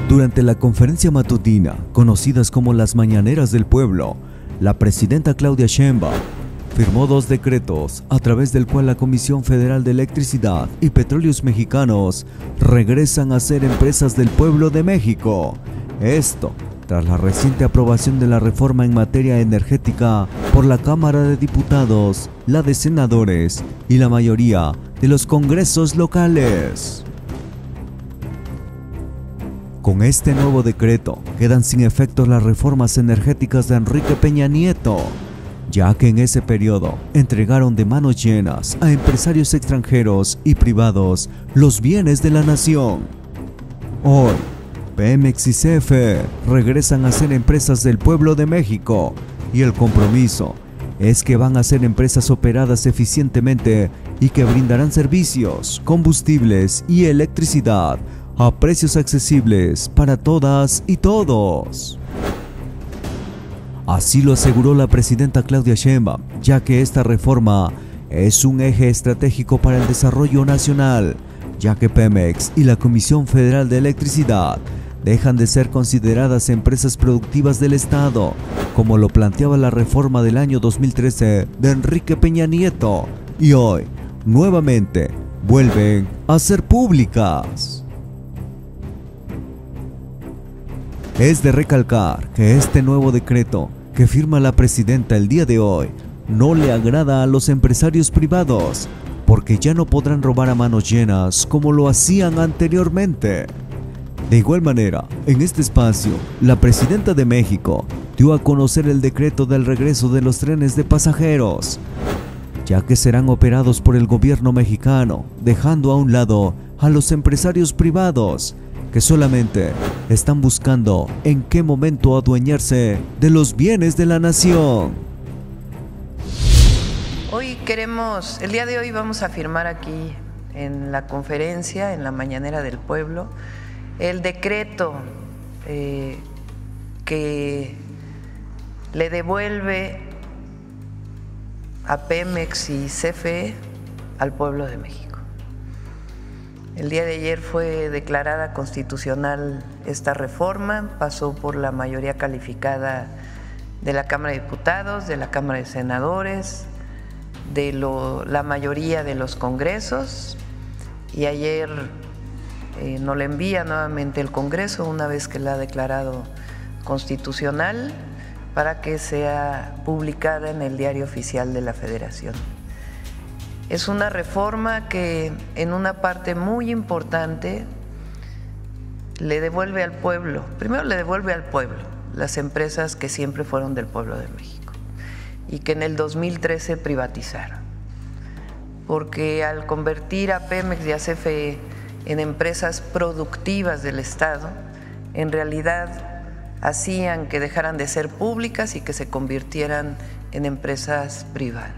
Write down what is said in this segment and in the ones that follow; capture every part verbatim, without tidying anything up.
Durante la conferencia matutina, conocidas como las Mañaneras del Pueblo, la presidenta Claudia Sheinbaum firmó dos decretos a través del cual la Comisión Federal de Electricidad y Petróleos Mexicanos regresan a ser empresas del pueblo de México. Esto tras la reciente aprobación de la reforma en materia energética por la Cámara de Diputados, la de Senadores y la mayoría de los congresos locales. Con este nuevo decreto quedan sin efecto las reformas energéticas de Enrique Peña Nieto, ya que en ese periodo entregaron de manos llenas a empresarios extranjeros y privados los bienes de la nación. Hoy, Pemex y C F E regresan a ser empresas del pueblo de México y el compromiso es que van a ser empresas operadas eficientemente y que brindarán servicios, combustibles y electricidad a precios accesibles para todas y todos. Así lo aseguró la presidenta Claudia Sheinbaum, ya que esta reforma es un eje estratégico para el desarrollo nacional, ya que Pemex y la Comisión Federal de Electricidad dejan de ser consideradas empresas productivas del Estado, como lo planteaba la reforma del año dos mil trece de Enrique Peña Nieto, y hoy, nuevamente, vuelven a ser públicas. Es de recalcar que este nuevo decreto que firma la presidenta el día de hoy no le agrada a los empresarios privados, porque ya no podrán robar a manos llenas como lo hacían anteriormente. De igual manera, en este espacio, la presidenta de México dio a conocer el decreto del regreso de los trenes de pasajeros, ya que serán operados por el gobierno mexicano, dejando a un lado a los empresarios privados, que solamente están buscando en qué momento adueñarse de los bienes de la nación. Hoy queremos, el día de hoy vamos a firmar aquí en la conferencia, en la Mañanera del Pueblo, el decreto eh, que le devuelve a Pemex y C F E al pueblo de México. El día de ayer fue declarada constitucional esta reforma, pasó por la mayoría calificada de la Cámara de Diputados, de la Cámara de Senadores, de lo, la mayoría de los congresos, y ayer eh, nos la envía nuevamente el Congreso una vez que la ha declarado constitucional para que sea publicada en el Diario Oficial de la Federación. Es una reforma que en una parte muy importante le devuelve al pueblo, primero le devuelve al pueblo las empresas que siempre fueron del pueblo de México y que en el dos mil trece privatizaron, porque al convertir a Pemex y a C F E en empresas productivas del Estado, en realidad hacían que dejaran de ser públicas y que se convirtieran en empresas privadas.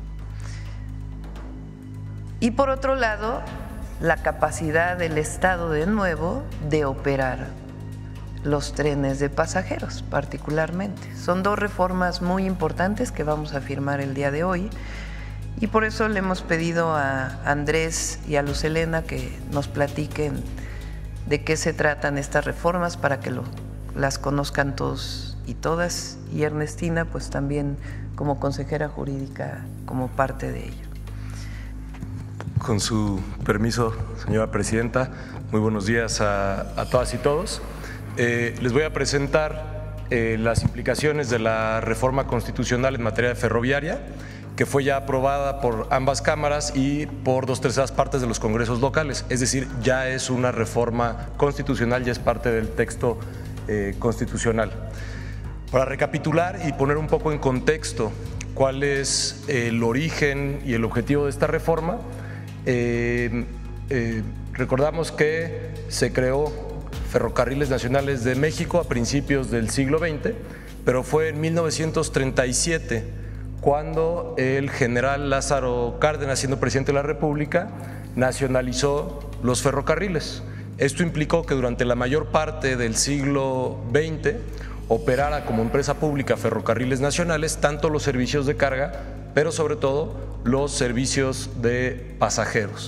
Y por otro lado, la capacidad del Estado de nuevo de operar los trenes de pasajeros particularmente. Son dos reformas muy importantes que vamos a firmar el día de hoy y por eso le hemos pedido a Andrés y a Luz Helena que nos platiquen de qué se tratan estas reformas para que lo, las conozcan todos y todas, y Ernestina pues también como consejera jurídica como parte de ello. Con su permiso, señora presidenta, muy buenos días a, a todas y todos. Eh, les voy a presentar eh, las implicaciones de la reforma constitucional en materia ferroviaria, que fue ya aprobada por ambas cámaras y por dos terceras partes de los congresos locales. Es decir, ya es una reforma constitucional, ya es parte del texto eh, constitucional. Para recapitular y poner un poco en contexto cuál es el origen y el objetivo de esta reforma, Eh, eh, recordamos que se creó Ferrocarriles Nacionales de México a principios del siglo veinte, pero fue en mil novecientos treinta y siete cuando el general Lázaro Cárdenas, siendo presidente de la República, nacionalizó los ferrocarriles. Esto implicó que durante la mayor parte del siglo veinte operara como empresa pública Ferrocarriles Nacionales tanto los servicios de carga, pero sobre todo los servicios de pasajeros.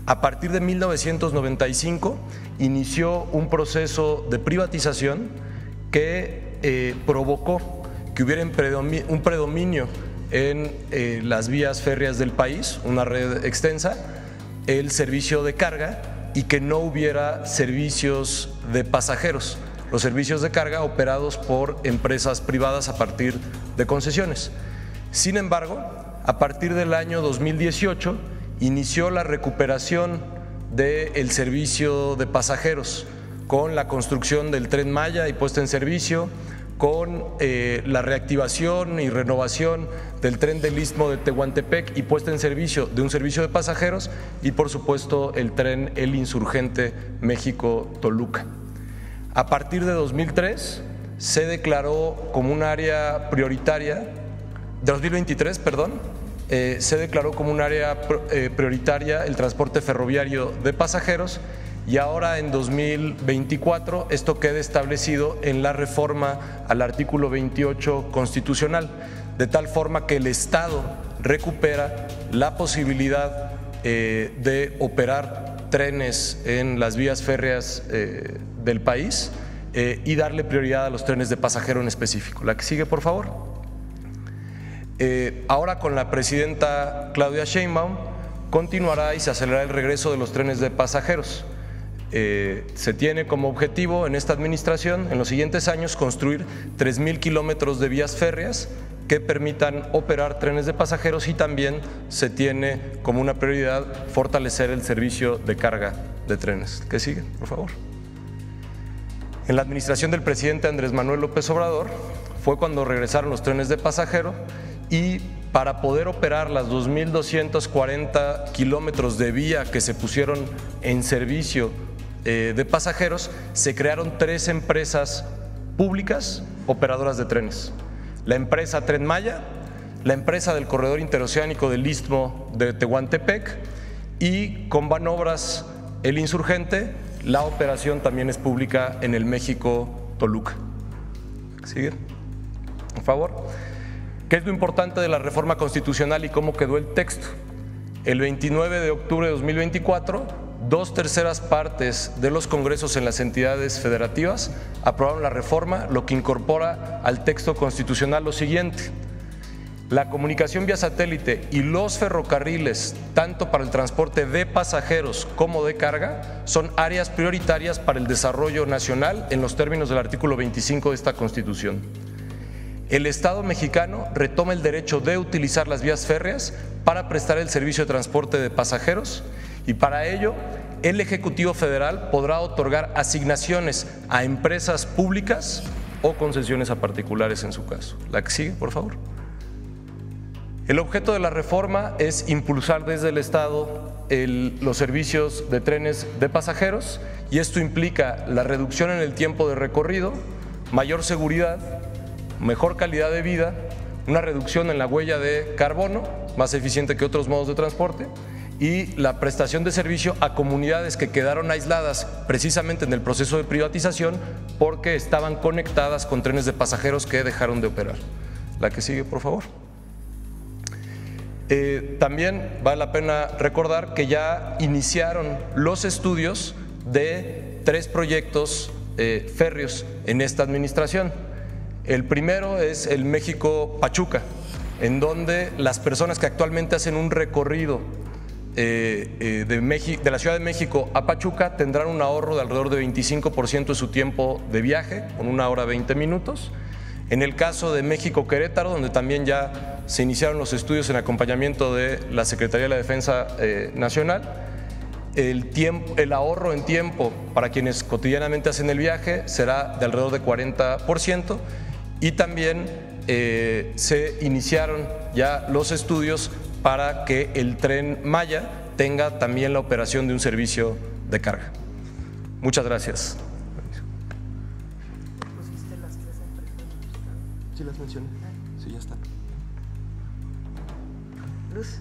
A partir de mil novecientos noventa y cinco inició un proceso de privatización que eh, provocó que hubiera un predominio en eh, las vías férreas del país, una red extensa, el servicio de carga y que no hubiera servicios de pasajeros, los servicios de carga operados por empresas privadas a partir de concesiones. Sin embargo, a partir del año dos mil dieciocho inició la recuperación del servicio de pasajeros con la construcción del Tren Maya y puesta en servicio, con eh, la reactivación y renovación del tren del Istmo de Tehuantepec y puesta en servicio de un servicio de pasajeros y por supuesto el tren El Insurgente México-Toluca. A partir de dos mil tres se declaró como un área prioritaria, de dos mil veintitrés, perdón, Eh, se declaró como un área eh, prioritaria el transporte ferroviario de pasajeros y ahora en dos mil veinticuatro esto queda establecido en la reforma al artículo veintiocho constitucional, de tal forma que el Estado recupera la posibilidad eh, de operar trenes en las vías férreas eh, del país eh, y darle prioridad a los trenes de pasajero en específico. La que sigue, por favor. Eh, ahora con la presidenta Claudia Sheinbaum continuará y se acelerará el regreso de los trenes de pasajeros. Eh, se tiene como objetivo en esta administración en los siguientes años construir tres mil kilómetros de vías férreas que permitan operar trenes de pasajeros y también se tiene como una prioridad fortalecer el servicio de carga de trenes. ¿Qué sigue, por favor? En la administración del presidente Andrés Manuel López Obrador fue cuando regresaron los trenes de pasajero y para poder operar las dos mil doscientos cuarenta kilómetros de vía que se pusieron en servicio eh, de pasajeros, se crearon tres empresas públicas operadoras de trenes. La empresa Tren Maya, la empresa del corredor interoceánico del Istmo de Tehuantepec y con Banobras El Insurgente, la operación también es pública en el México-Toluca. ¿Sigue? Por favor. ¿Qué es lo importante de la reforma constitucional y cómo quedó el texto? El veintinueve de octubre de dos mil veinticuatro, dos terceras partes de los congresos en las entidades federativas aprobaron la reforma, lo que incorpora al texto constitucional lo siguiente: la comunicación vía satélite y los ferrocarriles, tanto para el transporte de pasajeros como de carga, son áreas prioritarias para el desarrollo nacional en los términos del artículo veinticinco de esta Constitución. El Estado mexicano retoma el derecho de utilizar las vías férreas para prestar el servicio de transporte de pasajeros y para ello el Ejecutivo Federal podrá otorgar asignaciones a empresas públicas o concesiones a particulares en su caso. La que sigue, por favor. El objeto de la reforma es impulsar desde el Estado el, los servicios de trenes de pasajeros y esto implica la reducción en el tiempo de recorrido, mayor seguridad, mejor calidad de vida, una reducción en la huella de carbono, más eficiente que otros modos de transporte, y la prestación de servicio a comunidades que quedaron aisladas precisamente en el proceso de privatización porque estaban conectadas con trenes de pasajeros que dejaron de operar. La que sigue, por favor. Eh, también vale la pena recordar que ya iniciaron los estudios de tres proyectos eh, férreos en esta administración. El primero es el México-Pachuca, en donde las personas que actualmente hacen un recorrido eh, eh, de, México, de la Ciudad de México a Pachuca tendrán un ahorro de alrededor de veinticinco por ciento de su tiempo de viaje, con una hora veinte minutos. En el caso de México-Querétaro, donde también ya se iniciaron los estudios en acompañamiento de la Secretaría de la Defensa eh, Nacional, El, tiempo, el ahorro en tiempo para quienes cotidianamente hacen el viaje será de alrededor de cuarenta por ciento y también eh, se iniciaron ya los estudios para que el Tren Maya tenga también la operación de un servicio de carga. Muchas gracias. Sí, las mencioné. Sí, ya está. Luz.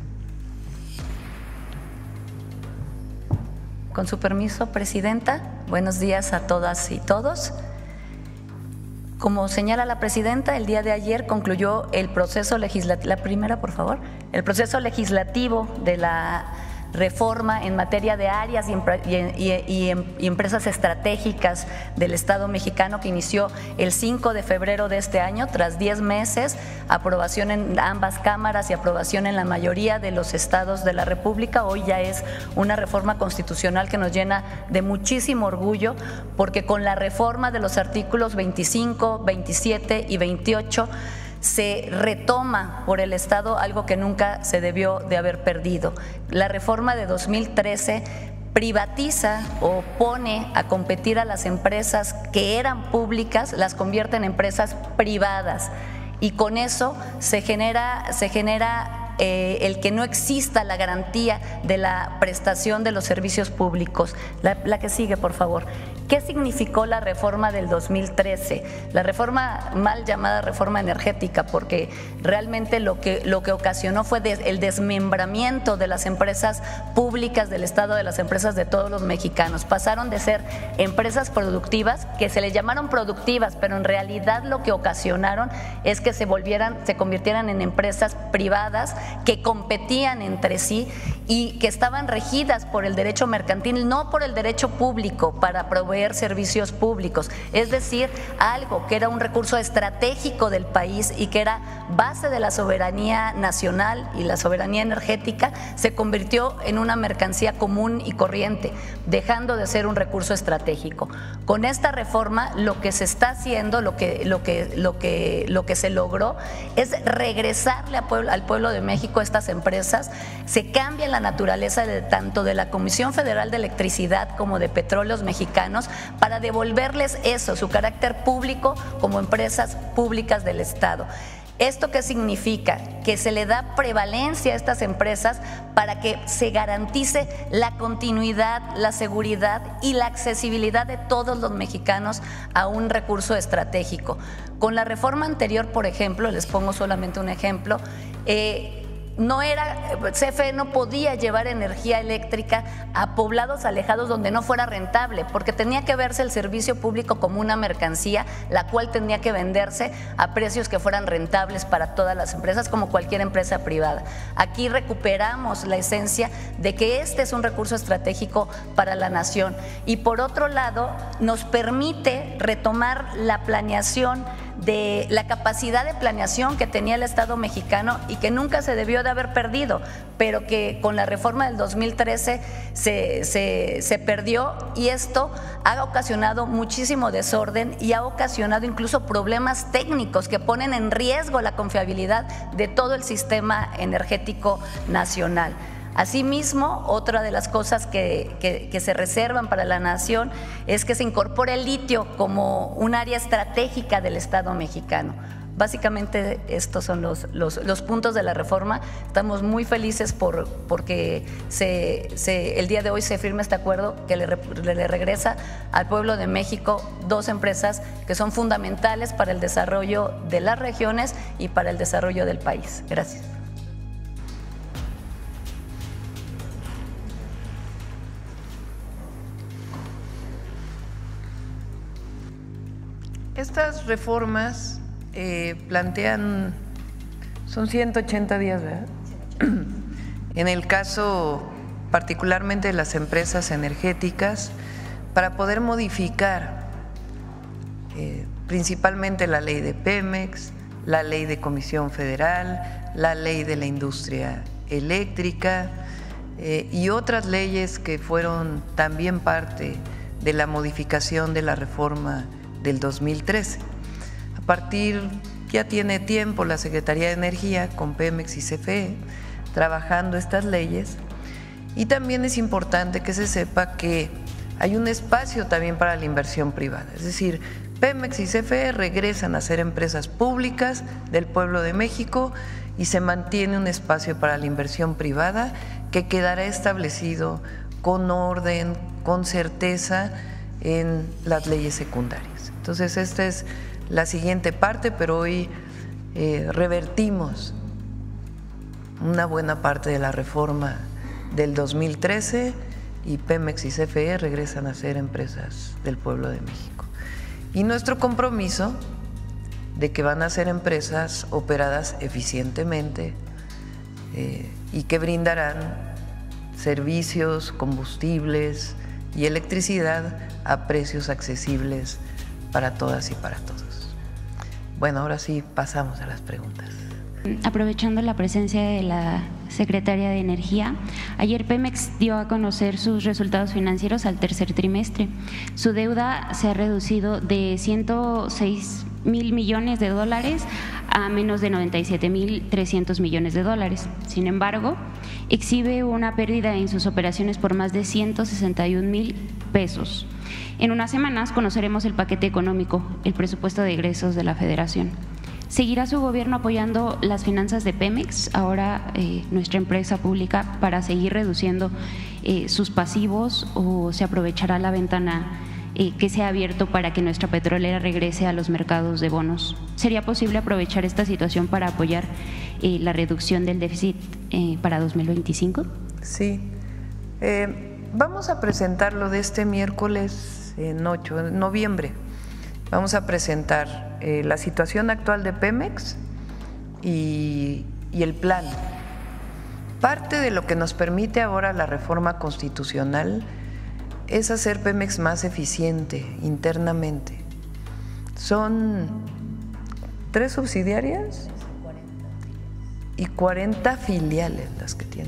Con su permiso, Presidenta, buenos días a todas y todos. Como señala la Presidenta, el día de ayer concluyó el proceso legislativo, la primera, por favor, el proceso legislativo de la, reforma en materia de áreas y, y, y, y empresas estratégicas del Estado mexicano que inició el cinco de febrero de este año, tras diez meses, aprobación en ambas cámaras y aprobación en la mayoría de los estados de la República. Hoy ya es una reforma constitucional que nos llena de muchísimo orgullo, porque con la reforma de los artículos veinticinco, veintisiete y veintiocho se retoma por el Estado algo que nunca se debió de haber perdido. La reforma de dos mil trece privatiza o pone a competir a las empresas que eran públicas, las convierte en empresas privadas, y con eso se genera, se genera Eh, el que no exista la garantía de la prestación de los servicios públicos. La, la que sigue, por favor. ¿Qué significó la reforma del dos mil trece? La reforma mal llamada reforma energética, porque realmente lo que, lo que ocasionó fue des, el desmembramiento de las empresas públicas del Estado, de las empresas de todos los mexicanos. Pasaron de ser empresas productivas, que se les llamaron productivas, pero en realidad lo que ocasionaron es que se volvieran, se convirtieran en empresas privadas que competían entre sí y que estaban regidas por el derecho mercantil, no por el derecho público para proveer servicios públicos. Es decir, algo que era un recurso estratégico del país y que era base de la soberanía nacional y la soberanía energética, se convirtió en una mercancía común y corriente, dejando de ser un recurso estratégico. Con esta reforma lo que se está haciendo, lo que, lo que, lo que, lo que se logró es regresarle a pueblo, al pueblo de México México, estas empresas, se cambia la naturaleza de tanto de la Comisión Federal de Electricidad como de Petróleos Mexicanos para devolverles eso, su carácter público como empresas públicas del Estado. ¿Esto qué significa? Que se le da prevalencia a estas empresas para que se garantice la continuidad, la seguridad y la accesibilidad de todos los mexicanos a un recurso estratégico. Con la reforma anterior, por ejemplo, les pongo solamente un ejemplo, eh, no era, C F E no podía llevar energía eléctrica a poblados alejados donde no fuera rentable, porque tenía que verse el servicio público como una mercancía, la cual tenía que venderse a precios que fueran rentables para todas las empresas, como cualquier empresa privada. Aquí recuperamos la esencia de que este es un recurso estratégico para la nación, y por otro lado nos permite retomar la planeación, de la capacidad de planeación que tenía el Estado mexicano y que nunca se debió de haber perdido, pero que con la reforma del dos mil trece se, se, se perdió, y esto ha ocasionado muchísimo desorden y ha ocasionado incluso problemas técnicos que ponen en riesgo la confiabilidad de todo el sistema energético nacional. Asimismo, otra de las cosas que, que, que se reservan para la nación es que se incorpore el litio como un área estratégica del Estado mexicano. Básicamente estos son los, los, los puntos de la reforma. Estamos muy felices por, porque se, se, el día de hoy se firma este acuerdo que le, le regresa al pueblo de México dos empresas que son fundamentales para el desarrollo de las regiones y para el desarrollo del país. Gracias. Estas reformas eh, plantean, son ciento ochenta días, ¿verdad? En el caso particularmente de las empresas energéticas, para poder modificar eh, principalmente la ley de Pemex, la ley de Comisión Federal, la ley de la industria eléctrica eh, y otras leyes que fueron también parte de la modificación de la reforma del dos mil trece. A partir, ya tiene tiempo la Secretaría de Energía con Pemex y C F E trabajando estas leyes, y también es importante que se sepa que hay un espacio también para la inversión privada, es decir, Pemex y C F E regresan a ser empresas públicas del pueblo de México y se mantiene un espacio para la inversión privada que quedará establecido con orden, con certeza en las leyes secundarias. Entonces, esta es la siguiente parte, pero hoy eh, revertimos una buena parte de la reforma del dos mil trece y Pemex y C F E regresan a ser empresas del pueblo de México. Y nuestro compromiso de que van a ser empresas operadas eficientemente eh, y que brindarán servicios, combustibles y electricidad a precios accesibles para todas y para todos. Bueno, ahora sí pasamos a las preguntas. Aprovechando la presencia de la Secretaria de Energía, ayer Pemex dio a conocer sus resultados financieros al tercer trimestre. Su deuda se ha reducido de ciento seis mil millones de dólares a menos de noventa y siete mil trescientos millones de dólares. Sin embargo, exhibe una pérdida en sus operaciones por más de ciento sesenta y un mil pesos. En unas semanas conoceremos el paquete económico, el presupuesto de egresos de la Federación. ¿Seguirá su gobierno apoyando las finanzas de Pemex, ahora eh, nuestra empresa pública, para seguir reduciendo eh, sus pasivos, o se aprovechará la ventana eh, que se ha abierto para que nuestra petrolera regrese a los mercados de bonos? ¿Sería posible aprovechar esta situación para apoyar eh, la reducción del déficit eh, para dos mil veinticinco? Sí. Eh, vamos a presentarlo de este miércoles en ocho de noviembre. Vamos a presentar eh, la situación actual de Pemex y, y el plan. Parte de lo que nos permite ahora la reforma constitucional es hacer Pemex más eficiente internamente. Son tres subsidiarias y cuarenta filiales las que tiene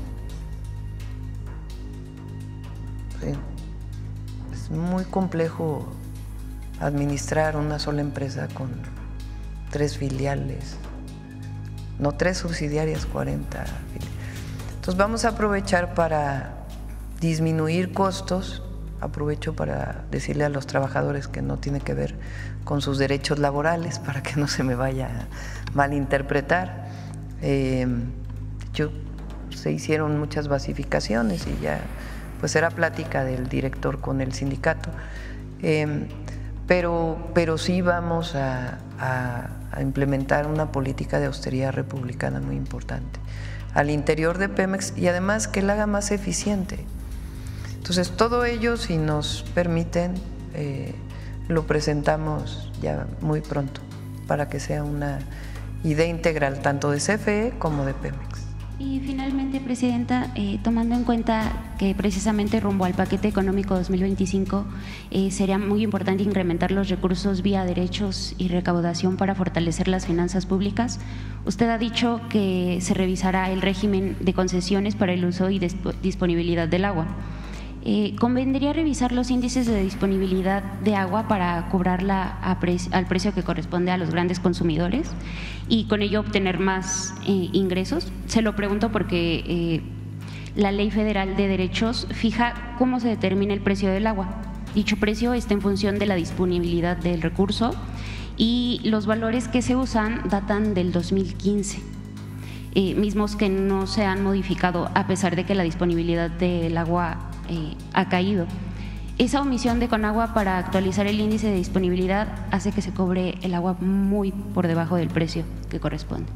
Pemex. Sí. Es muy complejo administrar una sola empresa con tres filiales, no tres subsidiarias, cuarenta filiales. Entonces vamos a aprovechar para disminuir costos. Aprovecho para decirle a los trabajadores que no tiene que ver con sus derechos laborales, para que no se me vaya a malinterpretar. Eh, yo, se hicieron muchas basificaciones y ya pues era plática del director con el sindicato. Eh, Pero, pero sí vamos a, a, a implementar una política de austeridad republicana muy importante al interior de Pemex, y además que la haga más eficiente. Entonces, todo ello, si nos permiten, eh, lo presentamos ya muy pronto para que sea una idea integral tanto de C F E como de Pemex. Y finalmente, Presidenta, eh, tomando en cuenta que precisamente rumbo al paquete económico dos mil veinticinco eh, sería muy importante incrementar los recursos vía derechos y recaudación para fortalecer las finanzas públicas, usted ha dicho que se revisará el régimen de concesiones para el uso y disponibilidad del agua. Eh, ¿Convendría revisar los índices de disponibilidad de agua para cobrarla a pre al precio que corresponde a los grandes consumidores y con ello obtener más eh, ingresos? Se lo pregunto porque eh, la Ley Federal de Derechos fija cómo se determina el precio del agua. Dicho precio está en función de la disponibilidad del recurso y los valores que se usan datan del dos mil quince. Eh, mismos que no se han modificado a pesar de que la disponibilidad del agua eh, ha caído. Esa omisión de Conagua para actualizar el índice de disponibilidad hace que se cobre el agua muy por debajo del precio que corresponde.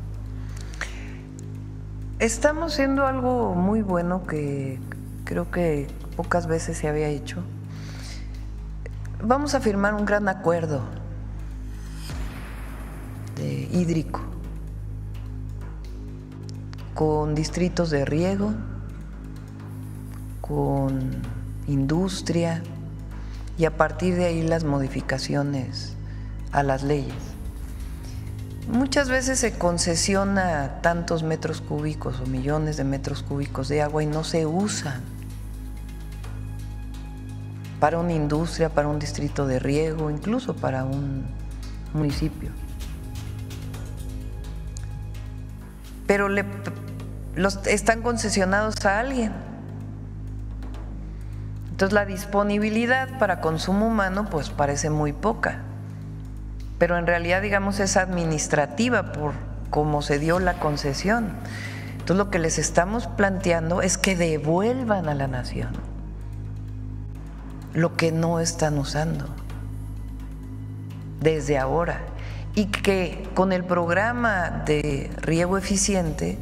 Estamos haciendo algo muy bueno que creo que pocas veces se había hecho. Vamos a firmar un gran acuerdo de hídrico con distritos de riego, con industria, y a partir de ahí las modificaciones a las leyes. Muchas veces se concesiona tantos metros cúbicos o millones de metros cúbicos de agua y no se usan para una industria, para un distrito de riego, incluso para un municipio. Pero le, los, están concesionados a alguien. Entonces la disponibilidad para consumo humano pues parece muy poca, pero en realidad, digamos, es administrativa por cómo se dio la concesión. Entonces lo que les estamos planteando es que devuelvan a la nación lo que no están usando desde ahora, y que con el programa de riego eficiente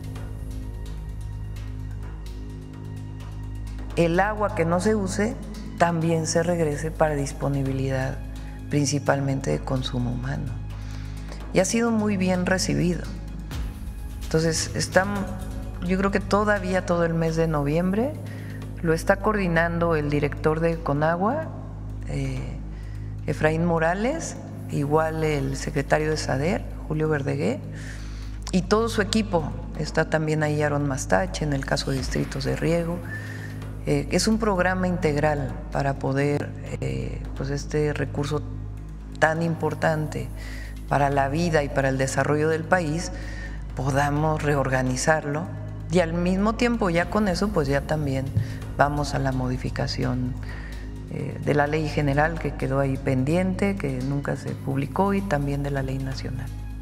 el agua que no se use también se regrese para disponibilidad principalmente de consumo humano. Y ha sido muy bien recibido. Entonces estamos, yo creo que todavía todo el mes de noviembre. Lo está coordinando el director de Conagua, eh, Efraín Morales, igual el secretario de SADER, Julio Verdegué, y todo su equipo. Está también ahí Aaron Mastache en el caso de distritos de riego. Eh, es un programa integral para poder, eh, pues este recurso tan importante para la vida y para el desarrollo del país, podamos reorganizarlo y al mismo tiempo ya con eso pues ya también vamos a la modificación eh, de la ley general que quedó ahí pendiente, que nunca se publicó, y también de la ley nacional.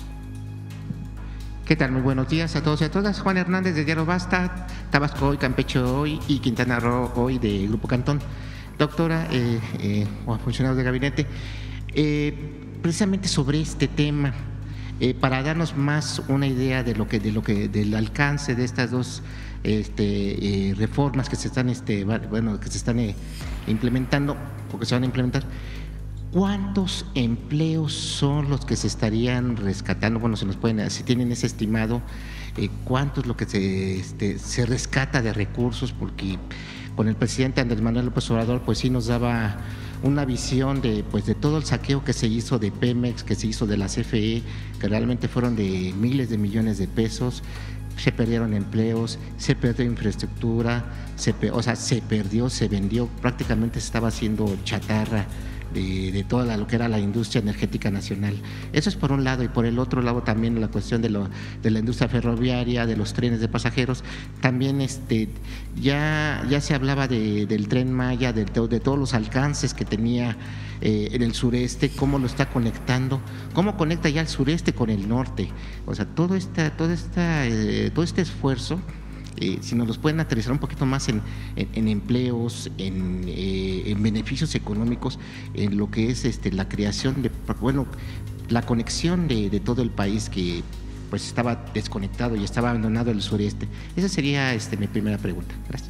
¿Qué tal? Muy buenos días a todos y a todas. Juan Hernández de Diario Basta, Tabasco Hoy, Campeche Hoy y Quintana Roo Hoy de Grupo Cantón. Doctora, eh, eh, o funcionarios de gabinete, eh, precisamente sobre este tema, eh, para darnos más una idea de lo que, de lo que, del alcance de estas dos este, eh, reformas que se están, este, bueno, que se están eh, implementando o que se van a implementar. ¿Cuántos empleos son los que se estarían rescatando? Bueno, se nos pueden, si tienen ese estimado, eh, ¿cuánto es lo que se, este, se rescata de recursos? Porque con el presidente Andrés Manuel López Obrador, pues sí nos daba una visión de, pues, de todo el saqueo que se hizo de Pemex, que se hizo de la C F E, que realmente fueron de miles de millones de pesos. Se perdieron empleos, se perdió infraestructura, se, o sea, se perdió, se vendió, prácticamente se estaba haciendo chatarra de, de toda la, lo que era la industria energética nacional. Eso es por un lado, y por el otro lado también la cuestión de, lo, de la industria ferroviaria, de los trenes de pasajeros. También este, ya, ya se hablaba de, del Tren Maya, de, de todos los alcances que tenía eh, en el sureste, cómo lo está conectando, cómo conecta ya el sureste con el norte. O sea, todo, esta, todo, esta, eh, todo este esfuerzo, Eh, si nos los pueden aterrizar un poquito más en, en, en empleos, en, eh, en beneficios económicos, en lo que es este, la creación de, bueno, la conexión de, de todo el país que pues estaba desconectado y estaba abandonado el sureste. Esa sería este, mi primera pregunta. Gracias.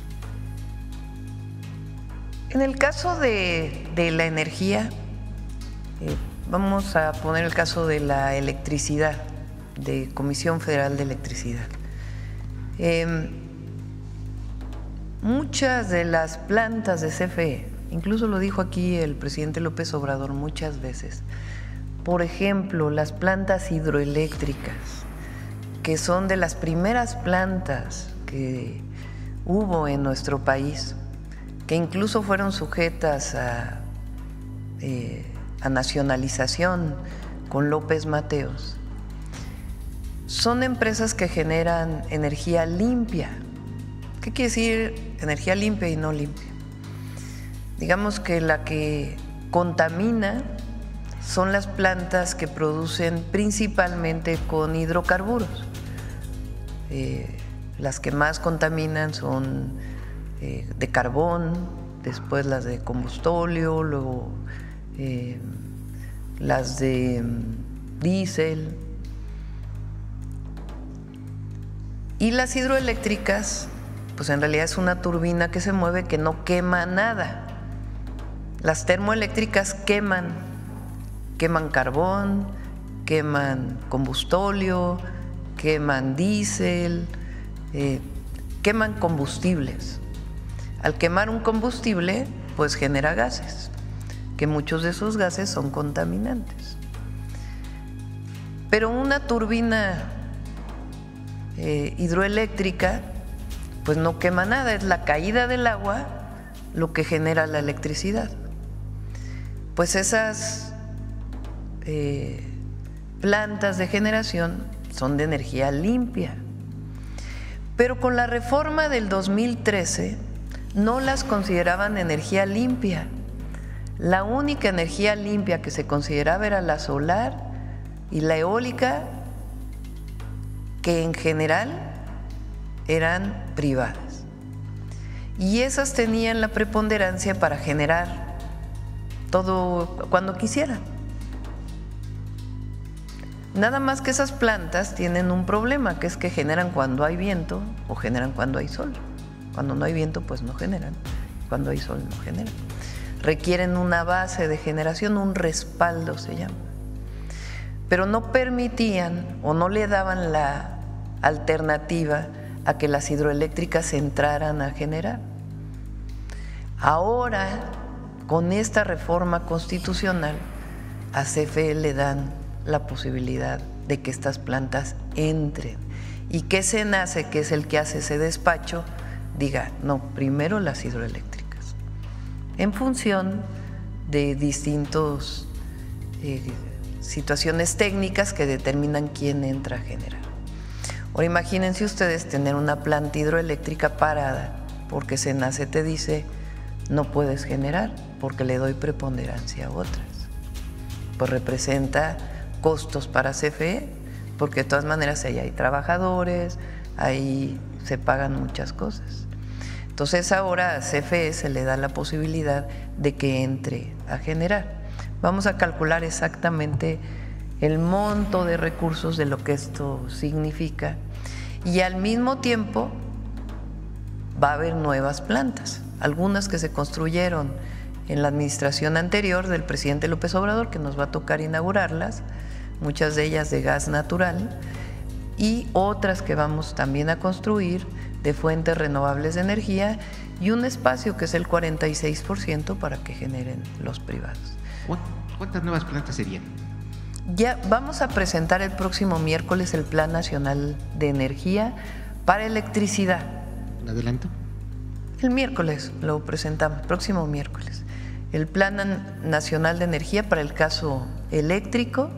En el caso de, de la energía, eh, vamos a poner el caso de la electricidad, de Comisión Federal de Electricidad. Eh, muchas de las plantas de C F E, incluso lo dijo aquí el presidente López Obrador muchas veces, por ejemplo, las plantas hidroeléctricas, que son de las primeras plantas que hubo en nuestro país, que incluso fueron sujetas a, eh, a nacionalización con López Mateos. Son empresas que generan energía limpia. ¿Qué quiere decir energía limpia y no limpia? Digamos que la que contamina son las plantas que producen principalmente con hidrocarburos. Eh, las que más contaminan son eh, de carbón, después las de combustóleo, luego eh, las de um, diésel. Y las hidroeléctricas, pues en realidad es una turbina que se mueve, que no quema nada. Las termoeléctricas queman, queman carbón, queman combustóleo, queman diésel, eh, queman combustibles. Al quemar un combustible, pues genera gases, que muchos de esos gases son contaminantes. Pero una turbina Eh, hidroeléctrica pues no quema nada, es la caída del agua lo que genera la electricidad. Pues esas eh, plantas de generación son de energía limpia, pero con la reforma del dos mil trece no las consideraban energía limpia. La única energía limpia que se consideraba era la solar y la eólica, que en general eran privadas, y esas tenían la preponderancia para generar todo cuando quisieran. Nada más que esas plantas tienen un problema, que es que generan cuando hay viento o generan cuando hay sol. Cuando no hay viento, pues no generan, cuando hay sol no generan. Requieren una base de generación, un respaldo se llama, pero no permitían o no le daban la alternativa a que las hidroeléctricas entraran a generar. Ahora, con esta reforma constitucional, a C F E le dan la posibilidad de que estas plantas entren y que SENACE, que es el que hace ese despacho, diga, no, primero las hidroeléctricas, en función de distintas eh, situaciones técnicas que determinan quién entra a generar. Ahora imagínense ustedes tener una planta hidroeléctrica parada porque SENACE te dice no puedes generar porque le doy preponderancia a otras. Pues representa costos para C F E, porque de todas maneras ahí hay trabajadores, ahí se pagan muchas cosas. Entonces ahora a C F E se le da la posibilidad de que entre a generar. Vamos a calcular exactamente el monto de recursos de lo que esto significa y al mismo tiempo va a haber nuevas plantas, algunas que se construyeron en la administración anterior del presidente López Obrador, que nos va a tocar inaugurarlas, muchas de ellas de gas natural, y otras que vamos también a construir de fuentes renovables de energía y un espacio que es el cuarenta y seis por ciento para que generen los privados. ¿Cuántas nuevas plantas serían? Ya vamos a presentar el próximo miércoles el Plan Nacional de Energía para electricidad. ¿Un adelanto? El miércoles lo presentamos, próximo miércoles. El Plan Nacional de Energía para el caso eléctrico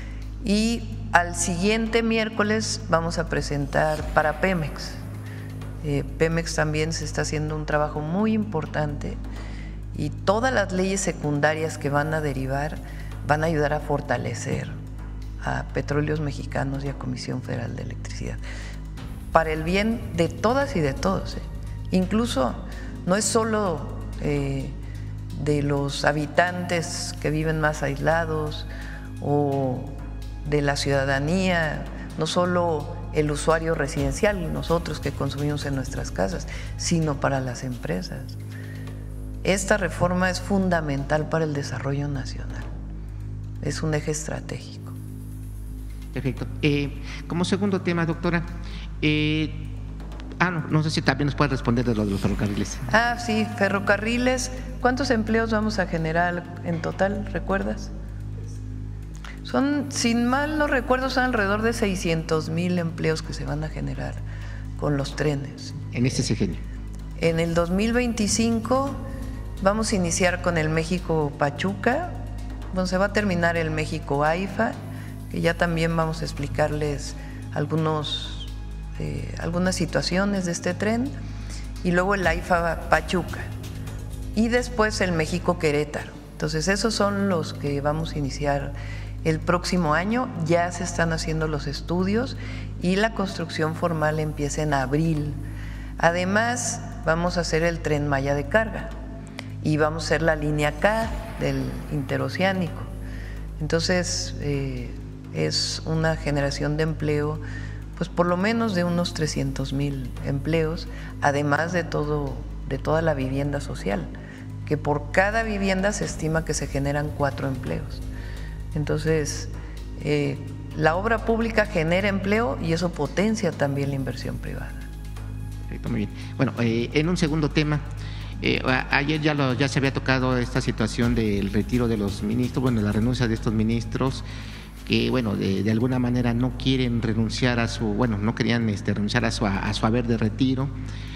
y al siguiente miércoles vamos a presentar para Pemex. Eh, Pemex también se está haciendo un trabajo muy importante y todas las leyes secundarias que van a derivar van a ayudar a fortalecer a Petróleos Mexicanos y a Comisión Federal de Electricidad para el bien de todas y de todos. ¿eh? Incluso no es solo eh, de los habitantes que viven más aislados o de la ciudadanía, no solo el usuario residencial, nosotros que consumimos en nuestras casas, sino para las empresas. Esta reforma es fundamental para el desarrollo nacional, es un eje estratégico. Perfecto. Eh, como segundo tema, doctora, eh, Ah, no, no sé si también nos puede responder de lo de los ferrocarriles. Ah, sí, ferrocarriles. ¿Cuántos empleos vamos a generar en total, recuerdas? Son, sin mal no recuerdo, son alrededor de seiscientos mil empleos que se van a generar con los trenes. En este sexenio. En el dos mil veinticinco vamos a iniciar con el México Pachuca, donde se va a terminar el México AIFA, que ya también vamos a explicarles algunos Eh, algunas situaciones de este tren, y luego el AIFA Pachuca y después el México Querétaro. Entonces esos son los que vamos a iniciar el próximo año. Ya se están haciendo los estudios y la construcción formal empieza en abril. Además vamos a hacer el Tren Maya de carga y vamos a hacer la línea K del interoceánico. Entonces eh, es una generación de empleo pues por lo menos de unos trescientos mil empleos, además de todo, de toda la vivienda social, que por cada vivienda se estima que se generan cuatro empleos. Entonces, eh, la obra pública genera empleo y eso potencia también la inversión privada. Perfecto, muy bien. Bueno, eh, en un segundo tema, eh, ayer ya, lo, ya se había tocado esta situación del retiro de los ministros, bueno, la renuncia de estos ministros, que bueno, de, de alguna manera no quieren renunciar a su, bueno, no querían este, renunciar a su, a su haber de retiro.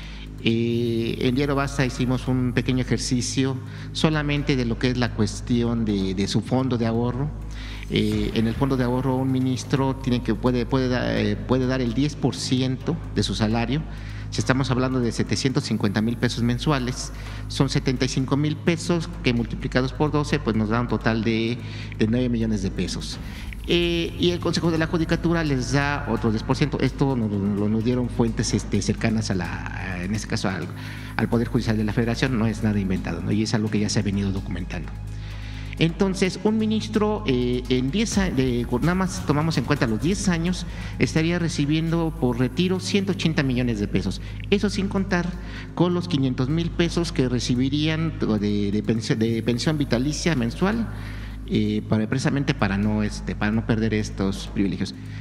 Eh, en Diario Basta hicimos un pequeño ejercicio solamente de lo que es la cuestión de, de su fondo de ahorro. Eh, en el fondo de ahorro un ministro tiene que, puede, puede, da, eh, puede dar el diez por ciento de su salario. Si estamos hablando de setecientos cincuenta mil pesos mensuales, son setenta y cinco mil pesos que multiplicados por doce pues nos da un total de, de nueve millones de pesos. Eh, y el Consejo de la Judicatura les da otro diez por ciento. Esto nos lo nos dieron fuentes este, cercanas a la, en este caso al, al Poder Judicial de la Federación, no es nada inventado, ¿no? Y es algo que ya se ha venido documentando. Entonces, un ministro eh, en diez años, de, nada más tomamos en cuenta los diez años, estaría recibiendo por retiro ciento ochenta millones de pesos. Eso sin contar con los quinientos mil pesos que recibirían de, de, pensión, de pensión vitalicia mensual, Eh, para, precisamente para no, este, para no perder estos privilegios.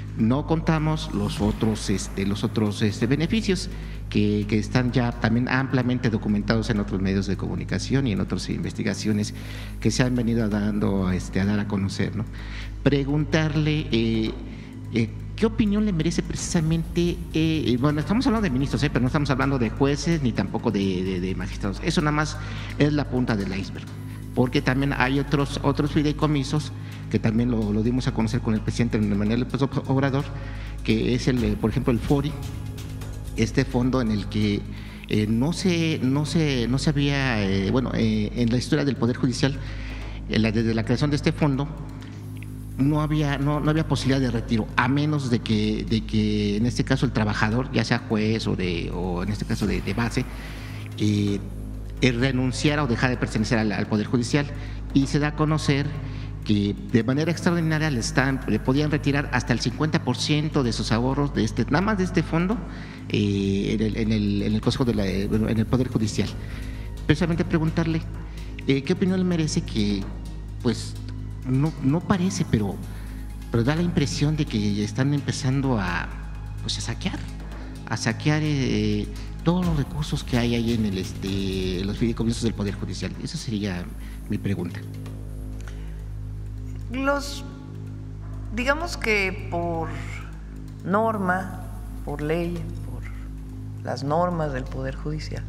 No contamos los otros, este, los otros este, beneficios que, que están ya también ampliamente documentados en otros medios de comunicación y en otras investigaciones que se han venido dando este, a dar a conocer, ¿no? Preguntarle eh, eh, qué opinión le merece precisamente, eh, bueno, estamos hablando de ministros, eh, pero no estamos hablando de jueces ni tampoco de, de, de magistrados. Eso nada más es la punta del iceberg, porque también hay otros, otros fideicomisos que también lo, lo dimos a conocer con el presidente Manuel López Obrador, que es, el, por ejemplo, el FORI, este fondo en el que eh, no, se, no, se, no se había, eh, bueno, eh, en la historia del Poder Judicial, eh, la, desde la creación de este fondo, no había, no, no había posibilidad de retiro, a menos de que, de que en este caso el trabajador, ya sea juez o, de, o en este caso de, de base, eh, eh, renunciara o dejara de pertenecer al, al Poder Judicial, y se da a conocer que de manera extraordinaria le, están, le podían retirar hasta el cincuenta por ciento de sus ahorros de este, nada más de este fondo eh, en, el, en, el, en el Consejo de la, en el Poder Judicial. Precisamente preguntarle eh, qué opinión le merece que, pues, no, no parece, pero, pero da la impresión de que están empezando a, pues, a saquear, a saquear eh, todos los recursos que hay ahí en el, este, los fideicomisos del Poder Judicial. Esa sería mi pregunta. Los, digamos que por norma, por ley, por las normas del Poder Judicial,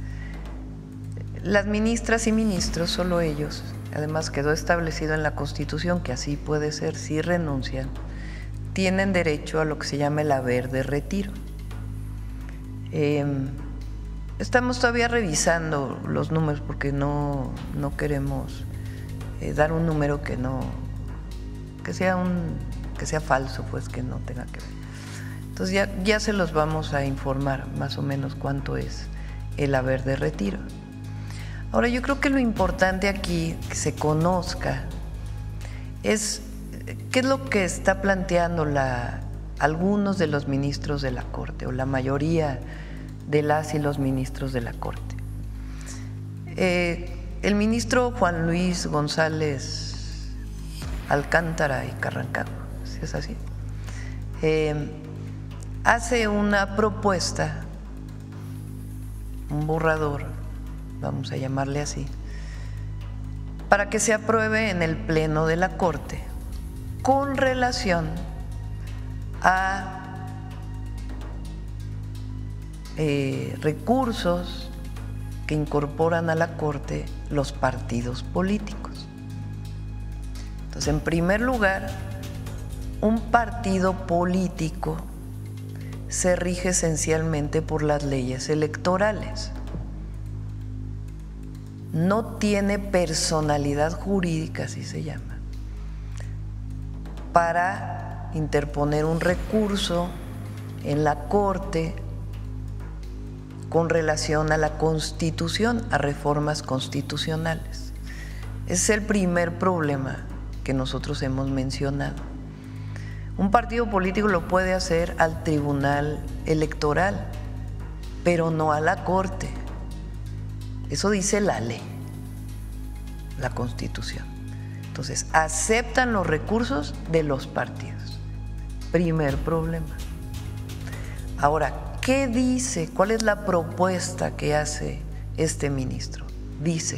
las ministras y ministros, solo ellos, además quedó establecido en la Constitución que así puede ser, si renuncian, tienen derecho a lo que se llama el haber de retiro. Eh, estamos todavía revisando los números porque no, no queremos eh, dar un número que no, que sea un, que sea falso, pues que no tenga que ver. Entonces ya, ya se los vamos a informar más o menos cuánto es el haber de retiro. Ahora, yo creo que lo importante aquí, que se conozca, es qué es lo que está planteando la, algunos de los ministros de la Corte, o la mayoría de las y los ministros de la Corte. Eh, el ministro Juan Luis González Alcántara y Carrancabo, si es así, eh, hace una propuesta, un borrador, vamos a llamarle así, para que se apruebe en el Pleno de la Corte con relación a eh, recursos que incorporan a la Corte los partidos políticos. Entonces, en primer lugar, un partido político se rige esencialmente por las leyes electorales. No tiene personalidad jurídica, así se llama, para interponer un recurso en la Corte con relación a la Constitución, a reformas constitucionales. Ese es el primer problema que nosotros hemos mencionado. Un partido político lo puede hacer al Tribunal Electoral, pero no a la Corte. Eso dice la ley, la Constitución. Entonces, aceptan los recursos de los partidos. Primer problema. Ahora, ¿qué dice? ¿Cuál es la propuesta que hace este ministro? Dice,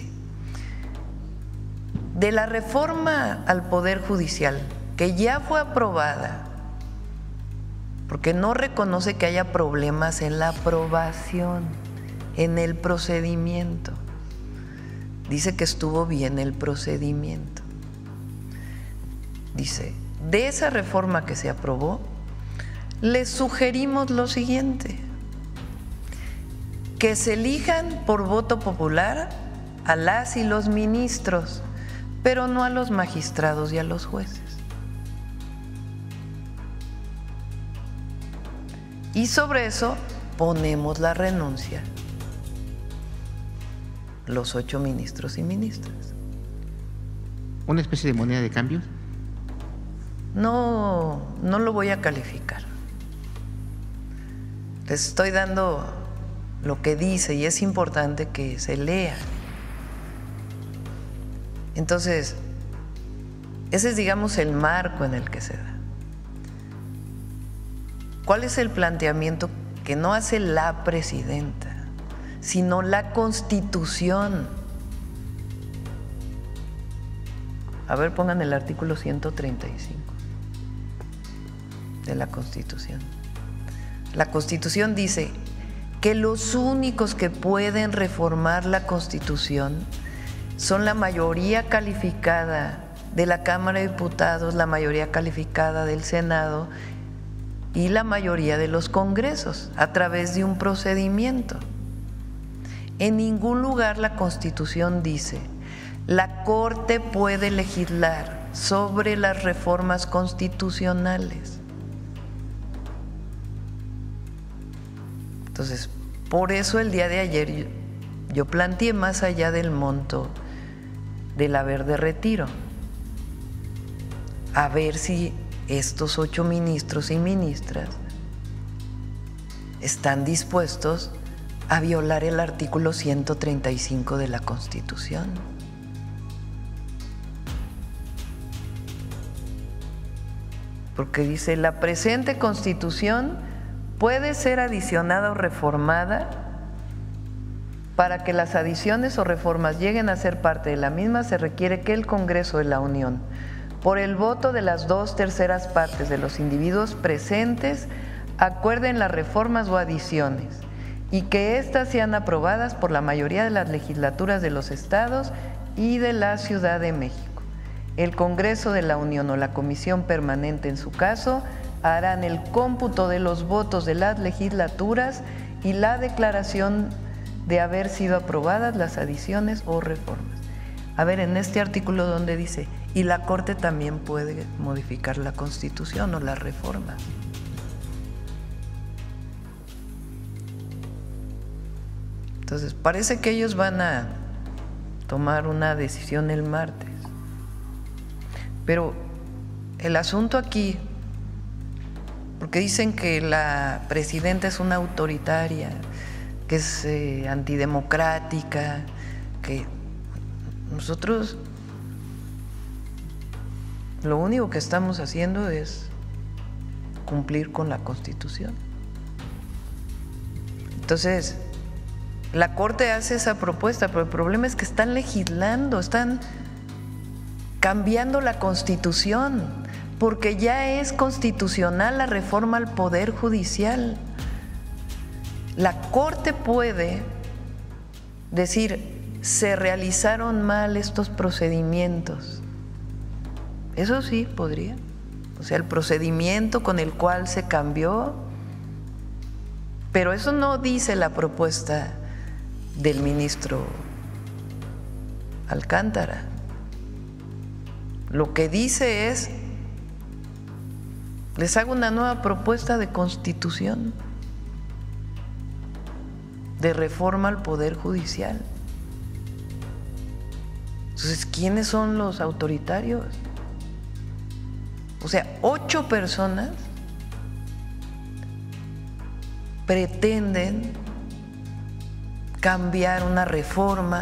de la reforma al Poder Judicial, que ya fue aprobada, porque no reconoce que haya problemas en la aprobación, en el procedimiento. Dice que estuvo bien el procedimiento. Dice, de esa reforma que se aprobó, les sugerimos lo siguiente: que se elijan por voto popular a las y los ministros, pero no a los magistrados y a los jueces. Y sobre eso ponemos la renuncia, los ocho ministros y ministras. ¿Una especie de moneda de cambio? No, no lo voy a calificar. Les estoy dando lo que dice y es importante que se lea. Entonces, ese es, digamos, el marco en el que se da. ¿Cuál es el planteamiento que no hace la presidenta, sino la Constitución? A ver, pongan el artículo ciento treinta y cinco de la Constitución. La Constitución dice que los únicos que pueden reformar la Constitución son la mayoría calificada de la Cámara de Diputados, la mayoría calificada del Senado y la mayoría de los congresos, a través de un procedimiento. En ningún lugar la Constitución dice: la Corte puede legislar sobre las reformas constitucionales. Entonces, por eso el día de ayer yo, yo planteé más allá del monto del haber de retiro, a ver si estos ocho ministros y ministras están dispuestos a violar el artículo ciento treinta y cinco de la Constitución. Porque dice: la presente Constitución puede ser adicionada o reformada. Para que las adiciones o reformas lleguen a ser parte de la misma, se requiere que el Congreso de la Unión, por el voto de las dos terceras partes de los individuos presentes, acuerden las reformas o adiciones y que éstas sean aprobadas por la mayoría de las legislaturas de los estados y de la Ciudad de México. El Congreso de la Unión o la Comisión Permanente, en su caso, harán el cómputo de los votos de las legislaturas y la declaración de haber sido aprobadas las adiciones o reformas. A ver, en este artículo donde dice: y la Corte también puede modificar la Constitución o las reformas. Entonces, parece que ellos van a tomar una decisión el martes. Pero el asunto aquí, porque dicen que la presidenta es una autoritaria, que es eh, antidemocrática, que nosotros lo único que estamos haciendo es cumplir con la Constitución. Entonces, la Corte hace esa propuesta, pero el problema es que están legislando, están cambiando la Constitución, porque ya es constitucional la reforma al Poder Judicial. La Corte puede decir: se realizaron mal estos procedimientos. Eso sí podría. O sea, el procedimiento con el cual se cambió, pero eso no dice la propuesta del ministro Alcántara. Lo que dice es: les hago una nueva propuesta de constitución, de reforma al Poder Judicial. Entonces, ¿quiénes son los autoritarios? O sea, ocho personas pretenden cambiar una reforma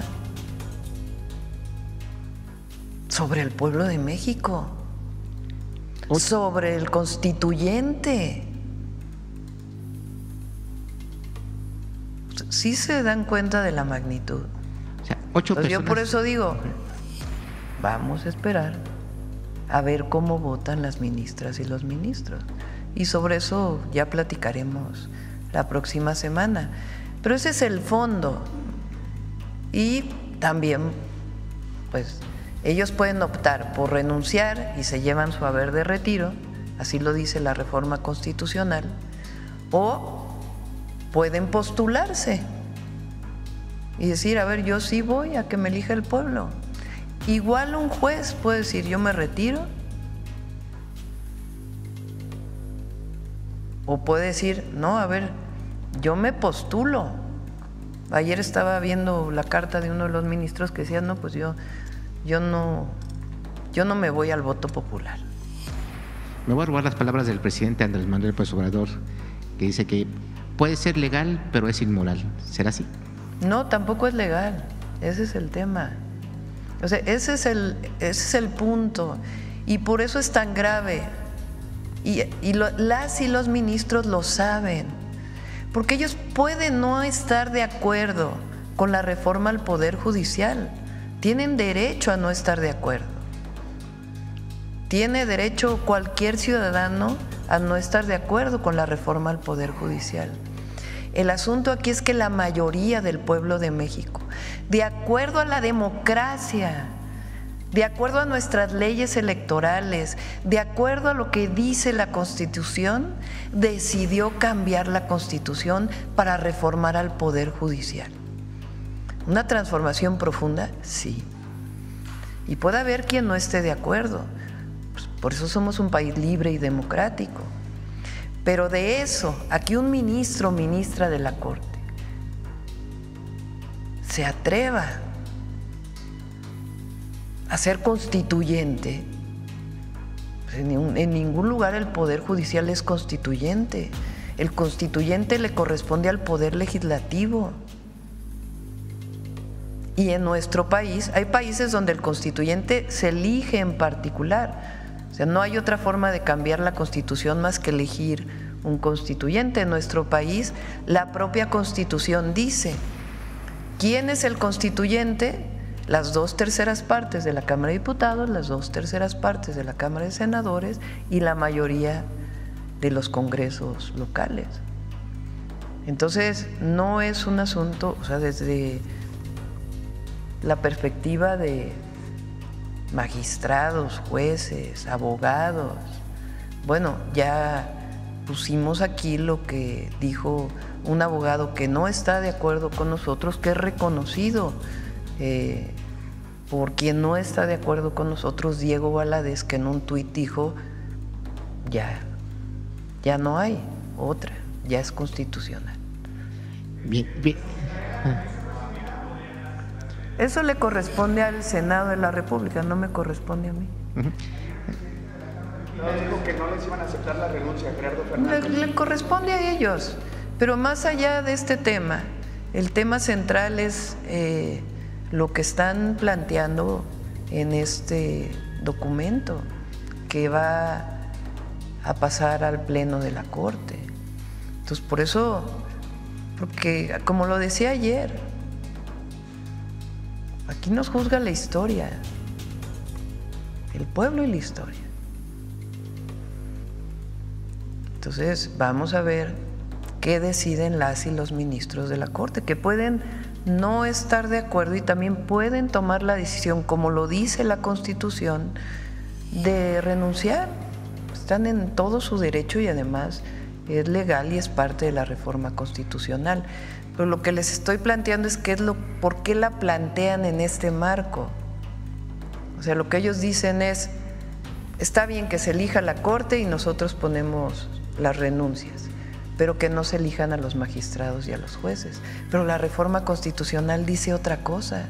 sobre el pueblo de México, sobre el constituyente. Sí se dan cuenta de la magnitud. O sea, ocho Entonces, yo personas. por eso digo, vamos a esperar a ver cómo votan las ministras y los ministros. Y sobre eso ya platicaremos la próxima semana. Pero ese es el fondo. Y también, pues, ellos pueden optar por renunciar y se llevan su haber de retiro, así lo dice la reforma constitucional, o pueden postularse y decir: a ver, yo sí voy a que me elija el pueblo. Igual un juez puede decir: yo me retiro, o puede decir: no, a ver, yo me postulo. Ayer estaba viendo la carta de uno de los ministros que decía: no, pues yo, yo no, yo no me voy al voto popular. Me voy a robar las palabras del presidente Andrés Manuel López Obrador, que dice que puede ser legal, pero es inmoral. ¿Será así? No, tampoco es legal. Ese es el tema. O sea, ese es el, ese es el punto. Y por eso es tan grave Y, y lo, las y los ministros lo saben, porque ellos pueden no estar de acuerdo con la reforma al Poder Judicial, tienen derecho a no estar de acuerdo. Tiene derecho cualquier ciudadano a no estar de acuerdo con la reforma al Poder Judicial. El asunto aquí es que la mayoría del pueblo de México, de acuerdo a la democracia, de acuerdo a nuestras leyes electorales, de acuerdo a lo que dice la Constitución, decidió cambiar la Constitución para reformar al Poder Judicial. ¿Una transformación profunda? Sí. Y puede haber quien no esté de acuerdo. Pues por eso somos un país libre y democrático. Pero de eso, a que un ministro o ministra de la Corte se atreva a ser constituyente, pues en, en ningún lugar el Poder Judicial es constituyente. El constituyente le corresponde al Poder Legislativo. Y en nuestro país, hay países donde el constituyente se elige en particular. O sea, no hay otra forma de cambiar la Constitución más que elegir un constituyente. En nuestro país, la propia Constitución dice, ¿quién es el constituyente? Las dos terceras partes de la Cámara de Diputados, las dos terceras partes de la Cámara de Senadores y la mayoría de los congresos locales. Entonces, no es un asunto, o sea, desde la perspectiva de magistrados, jueces, abogados. Bueno, ya pusimos aquí lo que dijo un abogado que no está de acuerdo con nosotros, que es reconocido eh, por quien no está de acuerdo con nosotros, Diego Valadez, que en un tuit dijo, ya, ya no hay otra, ya es constitucional. Bien, bien. Eso le corresponde al Senado de la República, no me corresponde a mí. No, dijo que no les iban a aceptar la renuncia, Gerardo Fernández. Le, le corresponde a ellos, pero más allá de este tema, el tema central es eh, lo que están planteando en este documento que va a pasar al Pleno de la Corte. Entonces, por eso, porque como lo decía ayer, aquí nos juzga la historia, el pueblo y la historia. Entonces vamos a ver qué deciden las y los ministros de la Corte, que pueden no estar de acuerdo y también pueden tomar la decisión, como lo dice la Constitución, de renunciar. Están en todo su derecho y además es legal y es parte de la reforma constitucional. Pero lo que les estoy planteando es qué es lo, por qué la plantean en este marco. O sea, lo que ellos dicen es, está bien que se elija la Corte y nosotros ponemos las renuncias, pero que no se elijan a los magistrados y a los jueces. Pero la reforma constitucional dice otra cosa.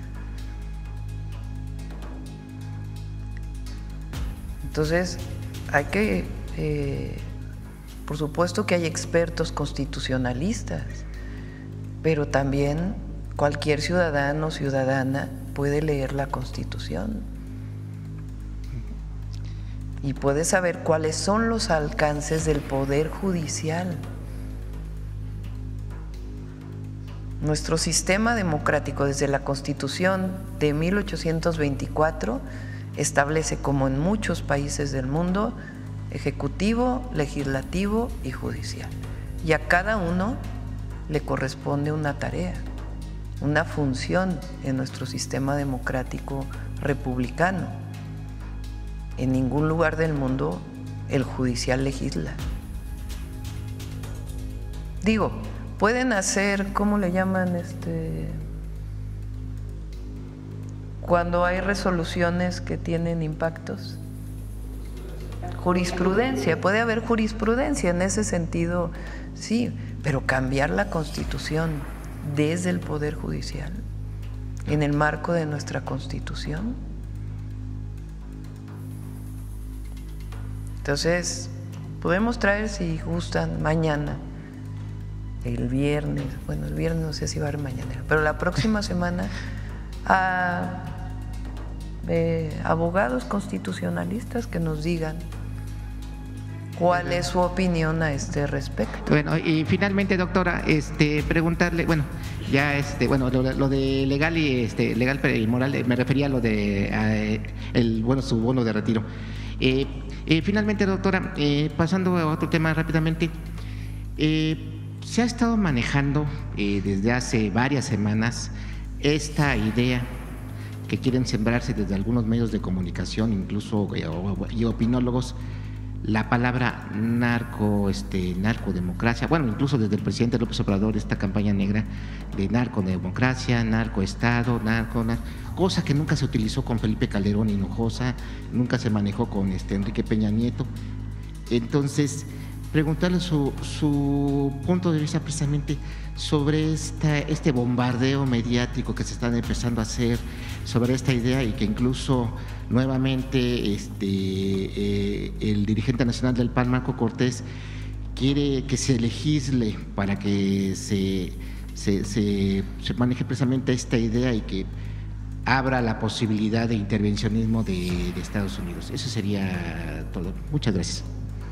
Entonces, hay que, eh, por supuesto que hay expertos constitucionalistas, pero también cualquier ciudadano o ciudadana puede leer la Constitución y puede saber cuáles son los alcances del Poder Judicial. Nuestro sistema democrático desde la Constitución de mil ochocientos veinticuatro establece, como en muchos países del mundo, ejecutivo, legislativo y judicial. Y a cada uno le corresponde una tarea, una función en nuestro sistema democrático republicano. En ningún lugar del mundo el judicial legisla. Digo, pueden hacer, ¿cómo le llaman? Este, cuando hay resoluciones que tienen impactos. Jurisprudencia, puede haber jurisprudencia en ese sentido, sí, pero cambiar la Constitución desde el Poder Judicial, en el marco de nuestra Constitución. Entonces, podemos traer, si gustan, mañana, el viernes, bueno, el viernes no sé si va a haber mañanera, pero la próxima semana a eh, abogados constitucionalistas que nos digan ¿Cuál es su opinión a este respecto? Bueno, y finalmente, doctora, este, preguntarle, bueno, ya este, bueno, lo, lo de legal y este, legal y moral, me refería a lo de a, el, bueno, su bono de retiro. Eh, eh, finalmente, doctora, eh, pasando a otro tema rápidamente, eh, se ha estado manejando eh, desde hace varias semanas esta idea que quieren sembrarse desde algunos medios de comunicación, incluso eh, y opinólogos, la palabra narco, este, narcodemocracia, bueno, incluso desde el presidente López Obrador, esta campaña negra de narcodemocracia, narcoestado, narco, narco, cosa que nunca se utilizó con Felipe Calderón Hinojosa, nunca se manejó con este Enrique Peña Nieto. Entonces, preguntarle su, su punto de vista precisamente sobre esta, este bombardeo mediático que se está empezando a hacer sobre esta idea y que incluso nuevamente este, eh, el dirigente nacional del P A N, Marco Cortés, quiere que se legisle para que se, se, se, se maneje precisamente esta idea y que abra la posibilidad de intervencionismo de, de Estados Unidos. Eso sería todo. Muchas gracias.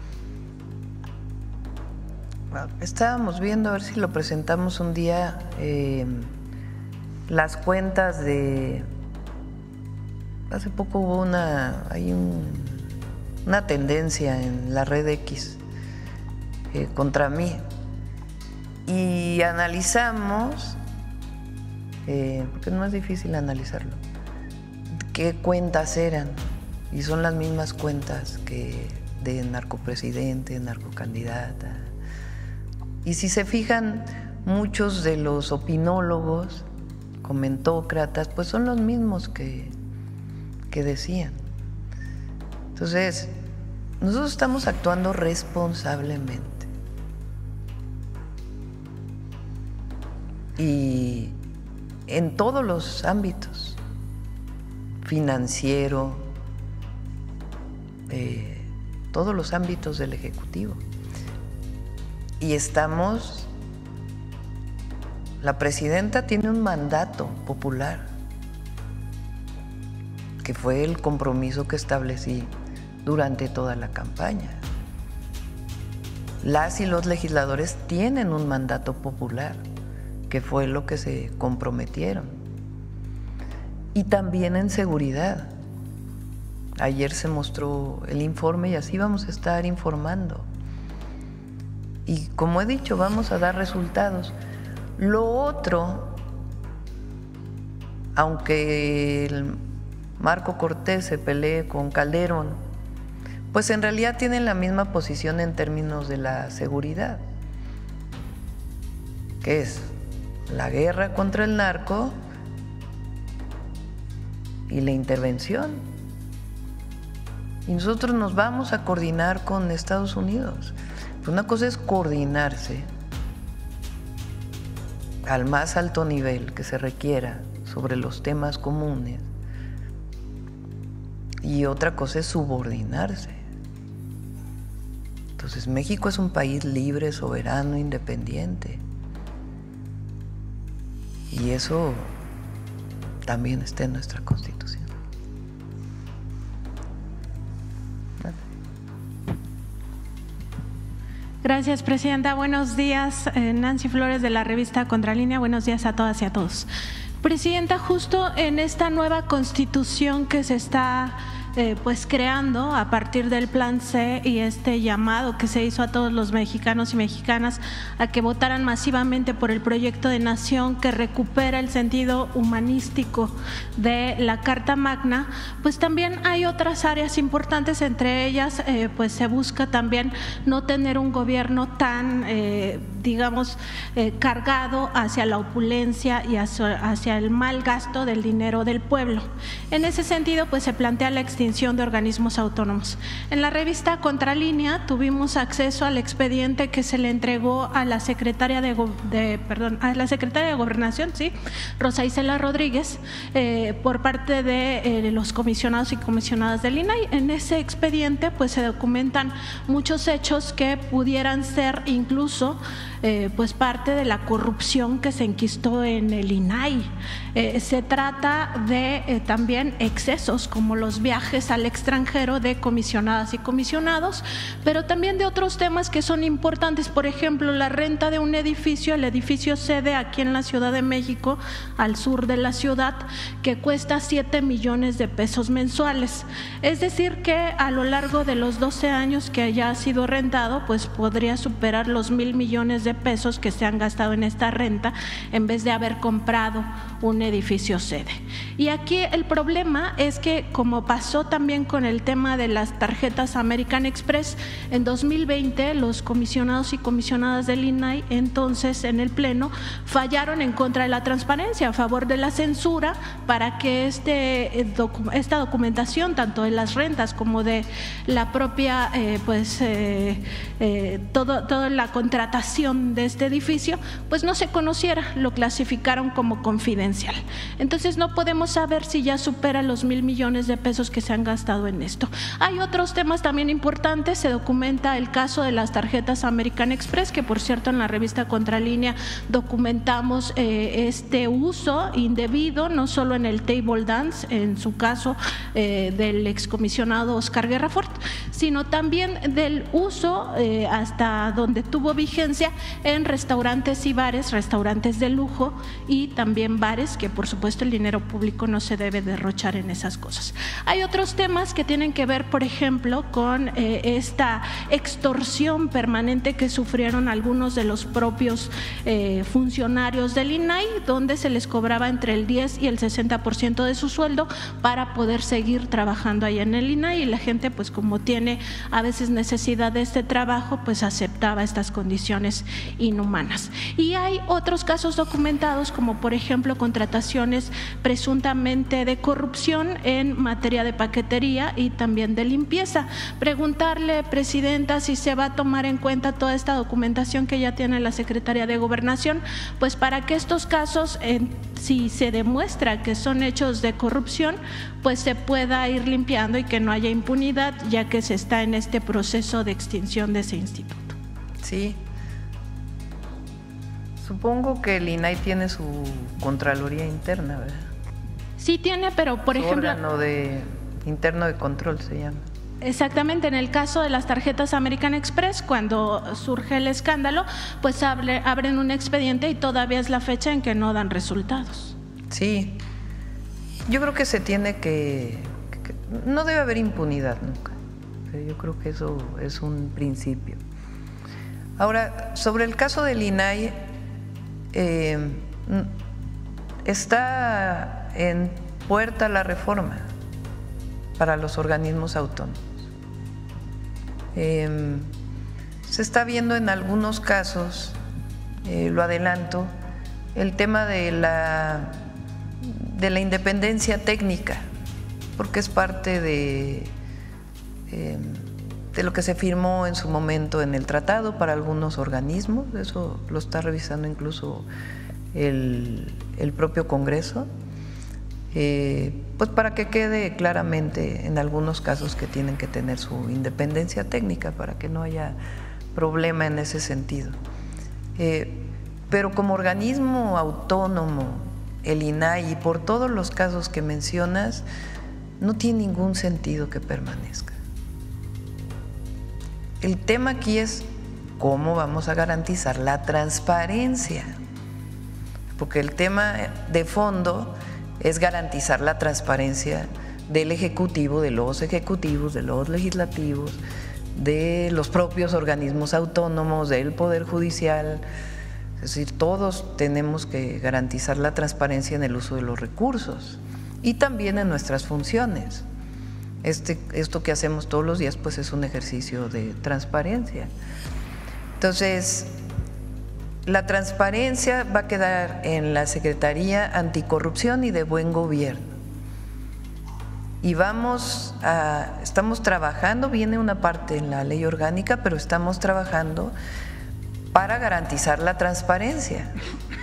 Estábamos viendo a ver si lo presentamos un día, eh, las cuentas de… Hace poco hubo una, hay un, una tendencia en la red X eh, contra mí y analizamos, eh, porque no es difícil analizarlo, qué cuentas eran y son las mismas cuentas que de narcopresidente, narcocandidata. Y si se fijan, muchos de los opinólogos, comentócratas, pues son los mismos que, que decían. Entonces, nosotros estamos actuando responsablemente. Y en todos los ámbitos, financiero, eh, todos los ámbitos del Ejecutivo. Y estamos, la presidenta tiene un mandato popular, que fue el compromiso que establecí durante toda la campaña. Las y los legisladores tienen un mandato popular, que fue lo que se comprometieron. Y también en seguridad. Ayer se mostró el informe y así vamos a estar informando. Y como he dicho, vamos a dar resultados. Lo otro, aunque el Marco Cortés se pelee con Calderón, pues en realidad tienen la misma posición en términos de la seguridad, que es la guerra contra el narco y la intervención. Y nosotros nos vamos a coordinar con Estados Unidos. Una cosa es coordinarse al más alto nivel que se requiera sobre los temas comunes y otra cosa es subordinarse. Entonces, México es un país libre, soberano, independiente y eso también está en nuestra Constitución. Gracias, Presidenta. Buenos días, eh, Nancy Flores de la revista Contralínea. Buenos días a todas y a todos. Presidenta, justo en esta nueva Constitución que se está eh, pues creando a partir del Plan C y este llamado que se hizo a todos los mexicanos y mexicanas a que votaran masivamente por el proyecto de nación que recupera el sentido humanístico de la Carta Magna, pues también hay otras áreas importantes, entre ellas eh, pues se busca también no tener un gobierno tan eh, digamos eh, cargado hacia la opulencia y hacia, hacia el mal gasto del dinero del pueblo. En ese sentido pues se plantea la extinción de organismos autónomos. En la revista Contralínea tuvimos acceso al expediente que se le entregó a la secretaria de, de perdón, a la secretaria de Gobernación, sí, Rosa Isela Rodríguez, eh, por parte de eh, los comisionados y comisionadas del I N A I. En ese expediente pues se documentan muchos hechos que pudieran ser incluso Eh, pues parte de la corrupción que se enquistó en el I N A I. Eh, se trata de eh, también excesos como los viajes viajes al extranjero de comisionadas y comisionados, pero también de otros temas que son importantes, por ejemplo, la renta de un edificio, el edificio sede aquí en la Ciudad de México, al sur de la ciudad, que cuesta siete millones de pesos mensuales. Es decir, que a lo largo de los doce años que ya ha sido rentado, pues podría superar los mil millones de pesos que se han gastado en esta renta en vez de haber comprado un edificio sede. Y aquí el problema es que, como pasó también con el tema de las tarjetas American Express, en dos mil veinte los comisionados y comisionadas del I N A I, entonces en el Pleno, fallaron en contra de la transparencia, a favor de la censura, para que este, esta documentación, tanto de las rentas como de la propia, eh, pues, eh, eh, todo, toda la contratación de este edificio, pues no se conociera, lo clasificaron como confidencial. Entonces no podemos saber si ya supera los mil millones de pesos que se han gastado en esto. Hay otros temas también importantes, se documenta el caso de las tarjetas American Express, que por cierto en la revista Contralínea documentamos eh, este uso indebido, no solo en el table dance, en su caso eh, del excomisionado Oscar Guerra Fort, sino también del uso eh, hasta donde tuvo vigencia en restaurantes y bares, restaurantes de lujo y también bares, que por supuesto el dinero público no se debe derrochar en esas cosas. Hay otros temas que tienen que ver, por ejemplo, con eh, esta extorsión permanente que sufrieron algunos de los propios eh, funcionarios del I N A I, donde se les cobraba entre el diez y el sesenta por ciento de su sueldo para poder seguir trabajando ahí en el I N A I, y la gente, pues como tiene a veces necesidad de este trabajo, pues aceptaba estas condiciones inhumanas. Y hay otros casos documentados, como por ejemplo contrataciones presuntamente de corrupción en materia de paquetería y también de limpieza. Preguntarle, Presidenta, si se va a tomar en cuenta toda esta documentación que ya tiene la Secretaría de Gobernación, pues para que estos casos, eh, si se demuestra que son hechos de corrupción, pues se pueda ir limpiando y que no haya impunidad, ya que se está en este proceso de extinción de ese instituto. Sí. Supongo que el I N A I tiene su Contraloría interna, ¿verdad? Sí tiene, pero por su ejemplo… órgano de, interno de control se llama. Exactamente, en el caso de las tarjetas American Express, cuando surge el escándalo, pues abre, abren un expediente y todavía es la fecha en que no dan resultados. Sí, yo creo que se tiene que… que no debe haber impunidad nunca, pero yo creo que eso es un principio. Ahora, sobre el caso del I N A I, eh, está en puerta la reforma para los organismos autónomos. Eh, se está viendo en algunos casos, eh, lo adelanto, el tema de la, de la independencia técnica, porque es parte de, eh, de lo que se firmó en su momento en el tratado para algunos organismos, eso lo está revisando incluso el, el propio Congreso. Eh, pues para que quede claramente en algunos casos que tienen que tener su independencia técnica para que no haya problema en ese sentido. Eh, pero como organismo autónomo, el I N A I, por todos los casos que mencionas, no tiene ningún sentido que permanezca. El tema aquí es cómo vamos a garantizar la transparencia, porque el tema de fondo es garantizar la transparencia del Ejecutivo, de los ejecutivos, de los legislativos, de los propios organismos autónomos, del Poder Judicial. Es decir, todos tenemos que garantizar la transparencia en el uso de los recursos y también en nuestras funciones. Este, esto que hacemos todos los días pues es un ejercicio de transparencia. Entonces, la transparencia va a quedar en la Secretaría Anticorrupción y de Buen Gobierno. Y vamos a, estamos trabajando, viene una parte en la ley orgánica, pero estamos trabajando para garantizar la transparencia.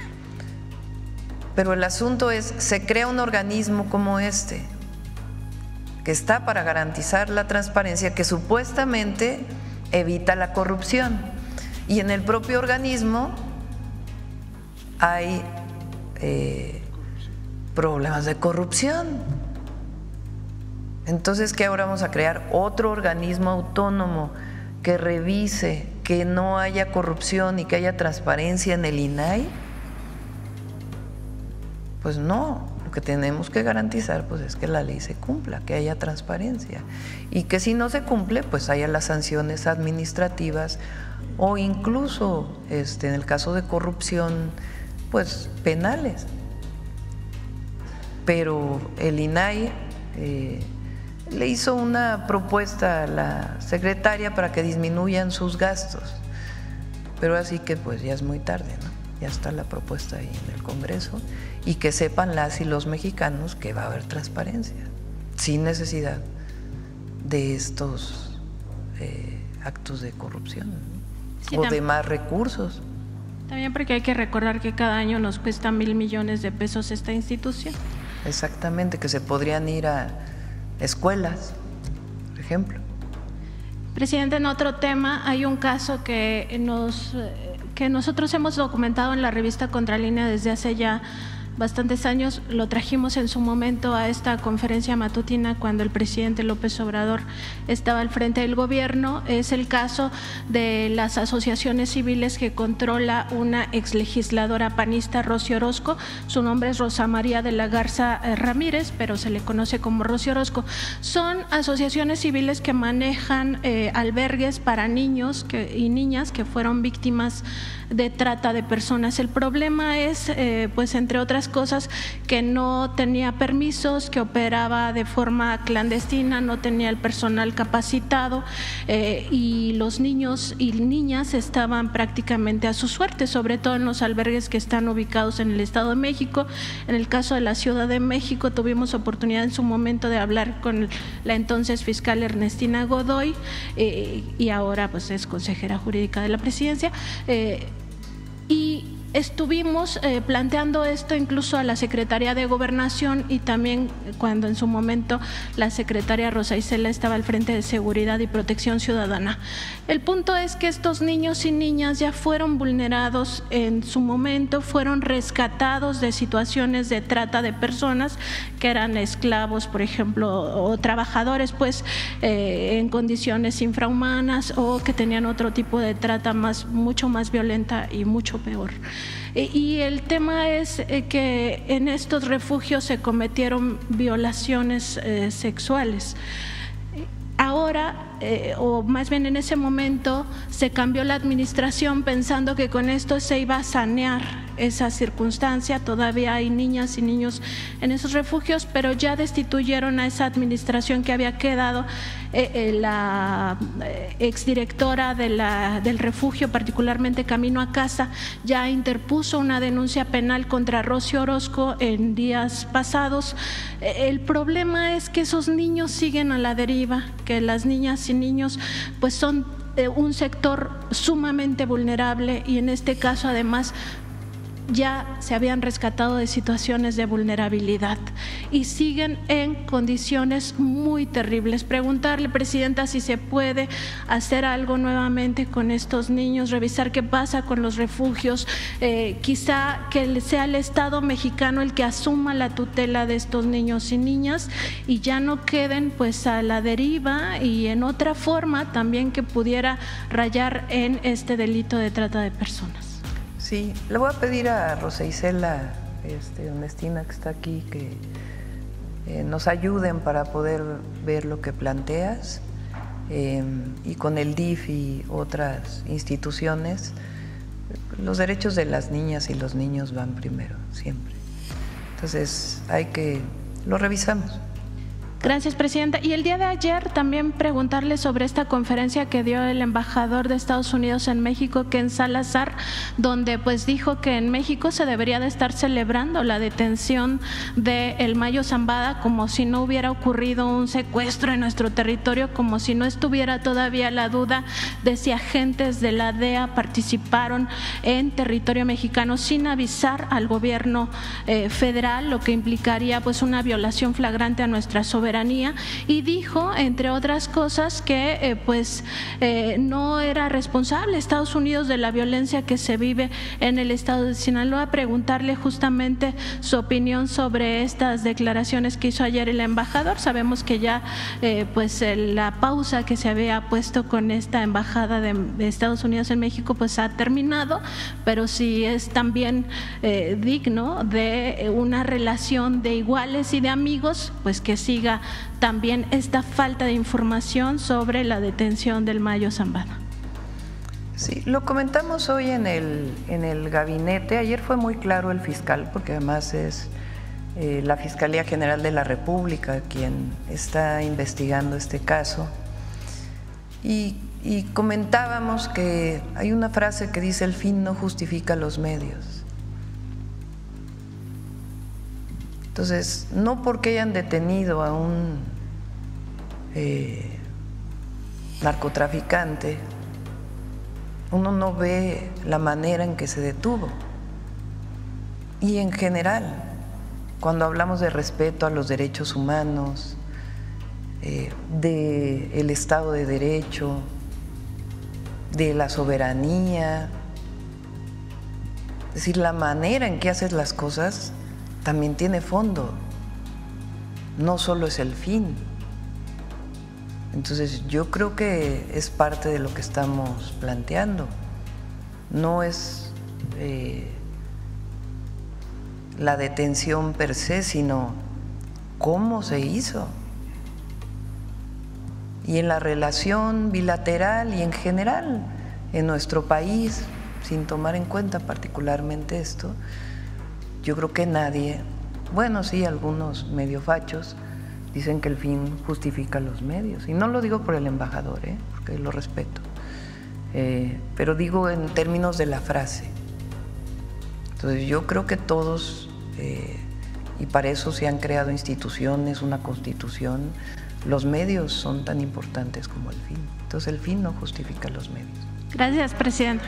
Pero el asunto es, se crea un organismo como este, que está para garantizar la transparencia, que supuestamente evita la corrupción. Y en el propio organismo hay eh, problemas de corrupción. Entonces, ¿qué ahora vamos a crear? Otro organismo autónomo que revise que no haya corrupción y que haya transparencia en el I N A I. Pues no, lo que tenemos que garantizar pues es que la ley se cumpla, que haya transparencia y que si no se cumple pues haya las sanciones administrativas o incluso este, en el caso de corrupción pues penales. Pero el I N A I eh, le hizo una propuesta a la secretaria para que disminuyan sus gastos, pero así que pues ya es muy tarde, ¿no? Ya está la propuesta ahí en el Congreso y que sepan las y los mexicanos que va a haber transparencia, sin necesidad de estos eh, actos de corrupción, ¿no? Sí, o de más recursos. También porque hay que recordar que cada año nos cuesta mil millones de pesos esta institución. Exactamente, que se podrían ir a escuelas, por ejemplo. Presidente, en otro tema, hay un caso que, nos, que nosotros hemos documentado en la revista Contralínea desde hace ya bastantes años. Lo trajimos en su momento a esta conferencia matutina cuando el presidente López Obrador estaba al frente del gobierno. Es el caso de las asociaciones civiles que controla una exlegisladora panista, Rosy Orozco. Su nombre es Rosa María de la Garza Ramírez, pero se le conoce como Rosy Orozco. Son asociaciones civiles que manejan eh, albergues para niños que, y niñas que fueron víctimas de trata de personas. El problema es, eh, pues entre otras cosas, que no tenía permisos, que operaba de forma clandestina, no tenía el personal capacitado eh, y los niños y niñas estaban prácticamente a su suerte, sobre todo en los albergues que están ubicados en el Estado de México. En el caso de la Ciudad de México tuvimos oportunidad en su momento de hablar con la entonces fiscal Ernestina Godoy eh, y ahora pues es consejera jurídica de la presidencia. Eh, Y estuvimos eh, planteando esto incluso a la Secretaría de Gobernación y también cuando en su momento la secretaria Rosa Isela estaba al frente de Seguridad y Protección Ciudadana. El punto es que estos niños y niñas ya fueron vulnerados en su momento, fueron rescatados de situaciones de trata de personas que eran esclavos, por ejemplo, o trabajadores pues eh, en condiciones infrahumanas o que tenían otro tipo de trata más, mucho más violenta y mucho peor. Y el tema es que en estos refugios se cometieron violaciones eh, sexuales. Ahora, eh, o más bien en ese momento, se cambió la administración pensando que con esto se iba a sanear esa circunstancia. Todavía hay niñas y niños en esos refugios, pero ya destituyeron a esa administración que había quedado. Eh, eh, la eh, exdirectora de la, del refugio, particularmente Camino a Casa, ya interpuso una denuncia penal contra Rosy Orozco en días pasados. Eh, el problema es que esos niños siguen a la deriva, que las niñas y niños pues son eh, un sector sumamente vulnerable y en este caso además ya se habían rescatado de situaciones de vulnerabilidad y siguen en condiciones muy terribles. Preguntarle, Presidenta, si se puede hacer algo nuevamente con estos niños, revisar qué pasa con los refugios, eh, quizá que sea el Estado mexicano el que asuma la tutela de estos niños y niñas y ya no queden pues a la deriva y en otra forma también que pudiera rayar en este delito de trata de personas. Sí, le voy a pedir a Rosa Isela, este, Ernestina, que está aquí, que eh, nos ayuden para poder ver lo que planteas eh, y con el D I F y otras instituciones, los derechos de las niñas y los niños van primero, siempre. Entonces, hay que, lo revisamos. Gracias, Presidenta. Y el día de ayer también preguntarle sobre esta conferencia que dio el embajador de Estados Unidos en México, Ken Salazar, donde pues dijo que en México se debería de estar celebrando la detención de el Mayo Zambada como si no hubiera ocurrido un secuestro en nuestro territorio, como si no estuviera todavía la duda de si agentes de la D E A participaron en territorio mexicano sin avisar al gobierno eh, federal, lo que implicaría pues una violación flagrante a nuestra soberanía soberanía, y dijo, entre otras cosas, que eh, pues eh, no era responsable Estados Unidos de la violencia que se vive en el estado de Sinaloa. Preguntarle justamente su opinión sobre estas declaraciones que hizo ayer el embajador. Sabemos que ya eh, pues la pausa que se había puesto con esta embajada de, de Estados Unidos en México pues ha terminado, pero sí es también eh, digno de una relación de iguales y de amigos, pues que siga también esta falta de información sobre la detención del Mayo Zambada. Sí, lo comentamos hoy en el, en el gabinete. Ayer fue muy claro el fiscal, porque además es eh, la Fiscalía General de la República quien está investigando este caso. Y, y comentábamos que hay una frase que dice: el fin no justifica los medios. Entonces, no porque hayan detenido a un eh, narcotraficante, uno no ve la manera en que se detuvo. Y en general, cuando hablamos de respeto a los derechos humanos, eh, del Estado de Derecho, de la soberanía, es decir, la manera en que haces las cosas también tiene fondo, no solo es el fin. Entonces yo creo que es parte de lo que estamos planteando, no es eh, la detención per se, sino cómo se hizo. Y en la relación bilateral y en general en nuestro país, sin tomar en cuenta particularmente esto, yo creo que nadie, bueno, sí, algunos medio fachos dicen que el fin justifica los medios, y no lo digo por el embajador, ¿eh? Porque lo respeto, eh, pero digo en términos de la frase. Entonces yo creo que todos, eh, y para eso se han creado instituciones, una constitución, los medios son tan importantes como el fin. Entonces el fin no justifica los medios. Gracias, presidenta.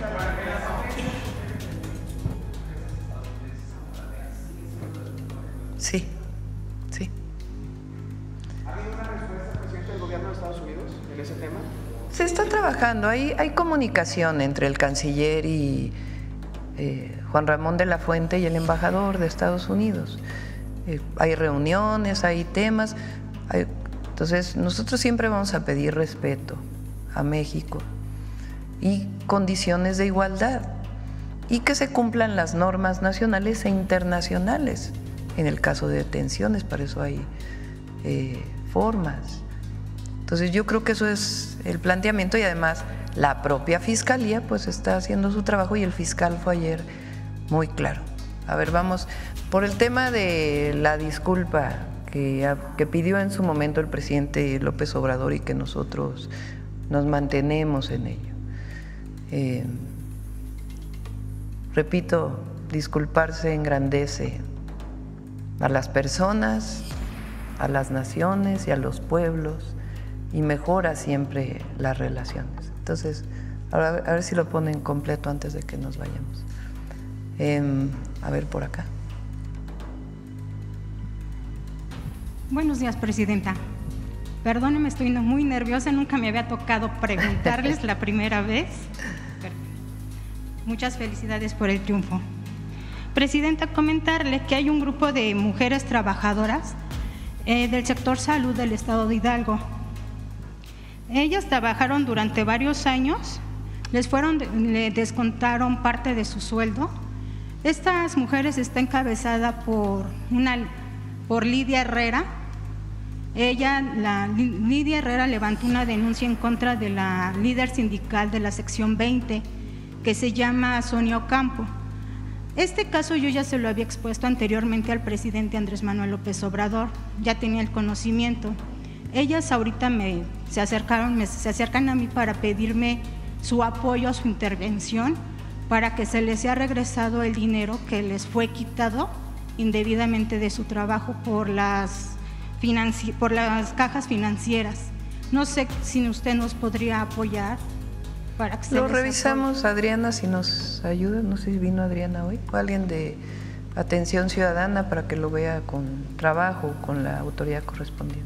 Sí, sí. ¿Ha habido una respuesta, presidente, del gobierno de Estados Unidos en ese tema? Se está trabajando, hay, hay comunicación entre el canciller y eh, Juan Ramón de la Fuente y el embajador de Estados Unidos. Eh, hay reuniones, hay temas. Hay, entonces, nosotros siempre vamos a pedir respeto a México y condiciones de igualdad, y que se cumplan las normas nacionales e internacionales. En el caso de detenciones, para eso hay eh, formas. Entonces yo creo que eso es el planteamiento, y además la propia Fiscalía pues está haciendo su trabajo, y el fiscal fue ayer muy claro. A ver, vamos, por el tema de la disculpa que, que pidió en su momento el presidente López Obrador, y que nosotros nos mantenemos en ello. Eh, repito, disculparse engrandece a las personas, a las naciones y a los pueblos, y mejora siempre las relaciones. Entonces, ahora a ver si lo ponen completo antes de que nos vayamos. Eh, a ver, por acá. Buenos días, presidenta. Perdóneme, estoy muy nerviosa, nunca me había tocado preguntarles la primera vez. Muchas felicidades por el triunfo. Presidenta, comentarle que hay un grupo de mujeres trabajadoras eh, del sector salud del estado de Hidalgo. Ellas trabajaron durante varios años, les fueron, le descontaron parte de su sueldo. Estas mujeres está encabezada por, una, por Lidia Herrera. Ella, la, Lidia Herrera levantó una denuncia en contra de la líder sindical de la sección veinte, que se llama Sonia Ocampo. Este caso yo ya se lo había expuesto anteriormente al presidente Andrés Manuel López Obrador, ya tenía el conocimiento. Ellas ahorita me, se, acercaron, me, se acercan a mí para pedirme su apoyo a su intervención, para que se les sea regresado el dinero que les fue quitado indebidamente de su trabajo por las, financi por las cajas financieras. No sé si usted nos podría apoyar. Para que se Lo les revisamos, apoye. Adriana, si nos ayuda. No sé si vino Adriana hoy, o alguien de Atención Ciudadana, para que lo vea con trabajo, con la autoridad correspondiente.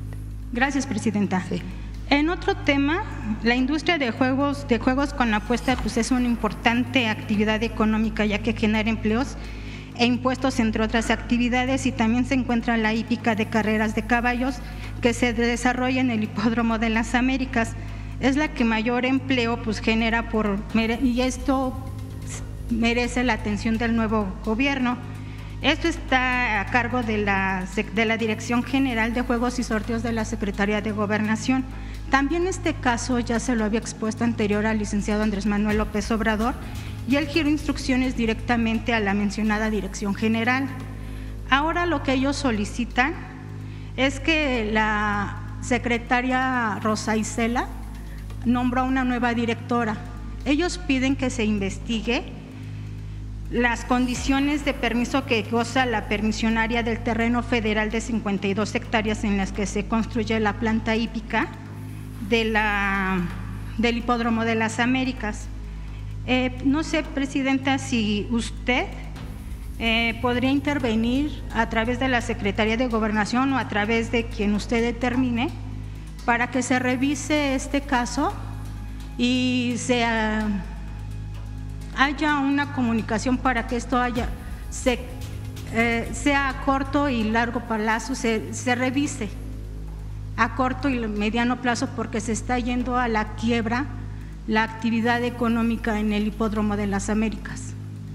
Gracias, Presidenta. Sí. En otro tema, la industria de juegos, de juegos con apuesta pues es una importante actividad económica, ya que genera empleos e impuestos, entre otras actividades, y también se encuentra la hípica de carreras de caballos que se desarrolla en el Hipódromo de las Américas. Es la que mayor empleo pues genera por, y esto merece la atención del nuevo gobierno. Esto está a cargo de la, de la Dirección General de Juegos y Sorteos de la Secretaría de Gobernación. También este caso ya se lo había expuesto anterior al licenciado Andrés Manuel López Obrador y él giró instrucciones directamente a la mencionada Dirección General. Ahora lo que ellos solicitan es que la secretaria Rosa Isela nombró a una nueva directora. Ellos piden que se investigue las condiciones de permiso que goza la permisionaria del terreno federal de cincuenta y dos hectáreas en las que se construye la planta hípica de la, del Hipódromo de las Américas. Eh, no sé, Presidenta, si usted eh, podría intervenir a través de la Secretaría de Gobernación o a través de quien usted determine para que se revise este caso y se uh, haya una comunicación para que esto haya, se, eh, sea a corto y largo plazo, se, se revise a corto y mediano plazo, porque se está yendo a la quiebra la actividad económica en el Hipódromo de las Américas.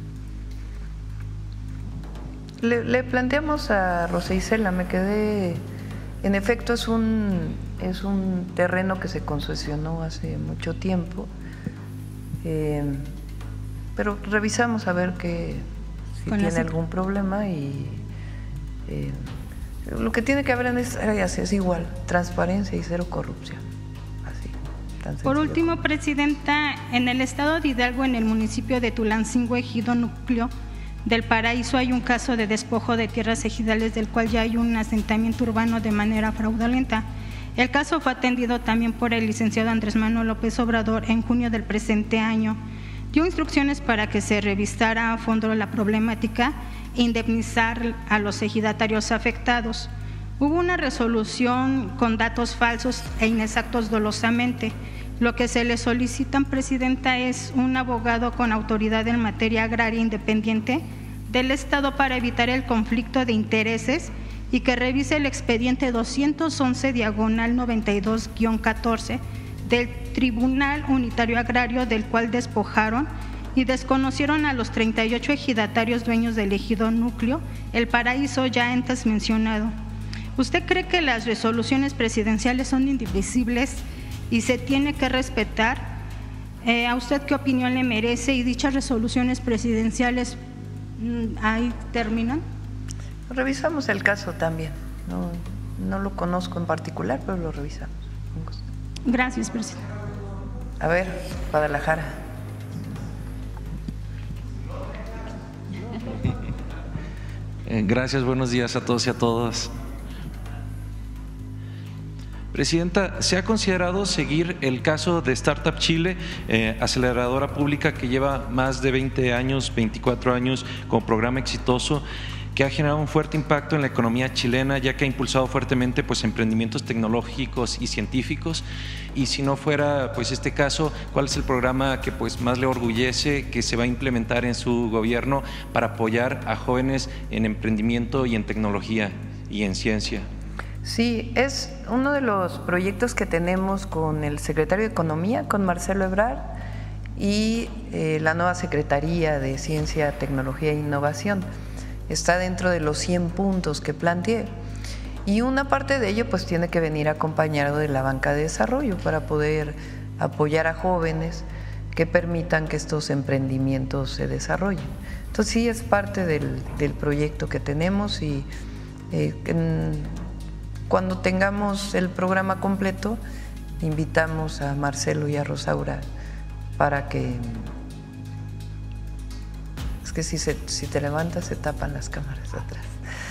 Le, le planteamos a Rosa Isela, me quedé, en efecto es un, es un terreno que se concesionó hace mucho tiempo, eh, pero revisamos a ver que, si tiene algún problema y eh, lo que tiene que haber en estas áreas es igual, transparencia y cero corrupción. Así, tan sencillo. Por último, Presidenta, en el estado de Hidalgo, en el municipio de Tulancingo, ejido núcleo del Paraíso, hay un caso de despojo de tierras ejidales del cual ya hay un asentamiento urbano de manera fraudulenta. El caso fue atendido también por el licenciado Andrés Manuel López Obrador en junio del presente año. Dio instrucciones para que se revisara a fondo la problemática e indemnizar a los ejidatarios afectados. Hubo una resolución con datos falsos e inexactos dolosamente. Lo que se le solicitan, Presidenta, es un abogado con autoridad en materia agraria independiente del Estado para evitar el conflicto de intereses y que revise el expediente doscientos once diagonal noventa y dos guión catorce del Tribunal Unitario Agrario, del cual despojaron y desconocieron a los treinta y ocho ejidatarios dueños del ejido núcleo El Paraíso ya antes mencionado. ¿Usted cree que las resoluciones presidenciales son indivisibles y se tiene que respetar? Eh, ¿A usted qué opinión le merece? ¿Y dichas resoluciones presidenciales ahí terminan? Revisamos el caso también, no, no lo conozco en particular, pero lo revisamos. Gracias, Presidenta. A ver, Guadalajara. Gracias, buenos días a todos y a todas. Presidenta, ¿se ha considerado seguir el caso de Startup Chile, eh, aceleradora pública que lleva más de veinte años, veinticuatro años como programa exitoso, que ha generado un fuerte impacto en la economía chilena, ya que ha impulsado fuertemente pues emprendimientos tecnológicos y científicos? Y si no fuera pues este caso, ¿cuál es el programa que pues más le orgullece que se va a implementar en su gobierno para apoyar a jóvenes en emprendimiento y en tecnología y en ciencia? Sí, es uno de los proyectos que tenemos con el secretario de Economía, con Marcelo Ebrard, y eh, la nueva Secretaría de Ciencia, Tecnología e Innovación. Está dentro de los cien puntos que planteé. Y una parte de ello pues tiene que venir acompañado de la banca de desarrollo para poder apoyar a jóvenes que permitan que estos emprendimientos se desarrollen. Entonces sí es parte del, del proyecto que tenemos y eh, en, cuando tengamos el programa completo invitamos a Marcelo y a Rosaura para que… Es que si, se, si te levantas se tapan las cámaras atrás.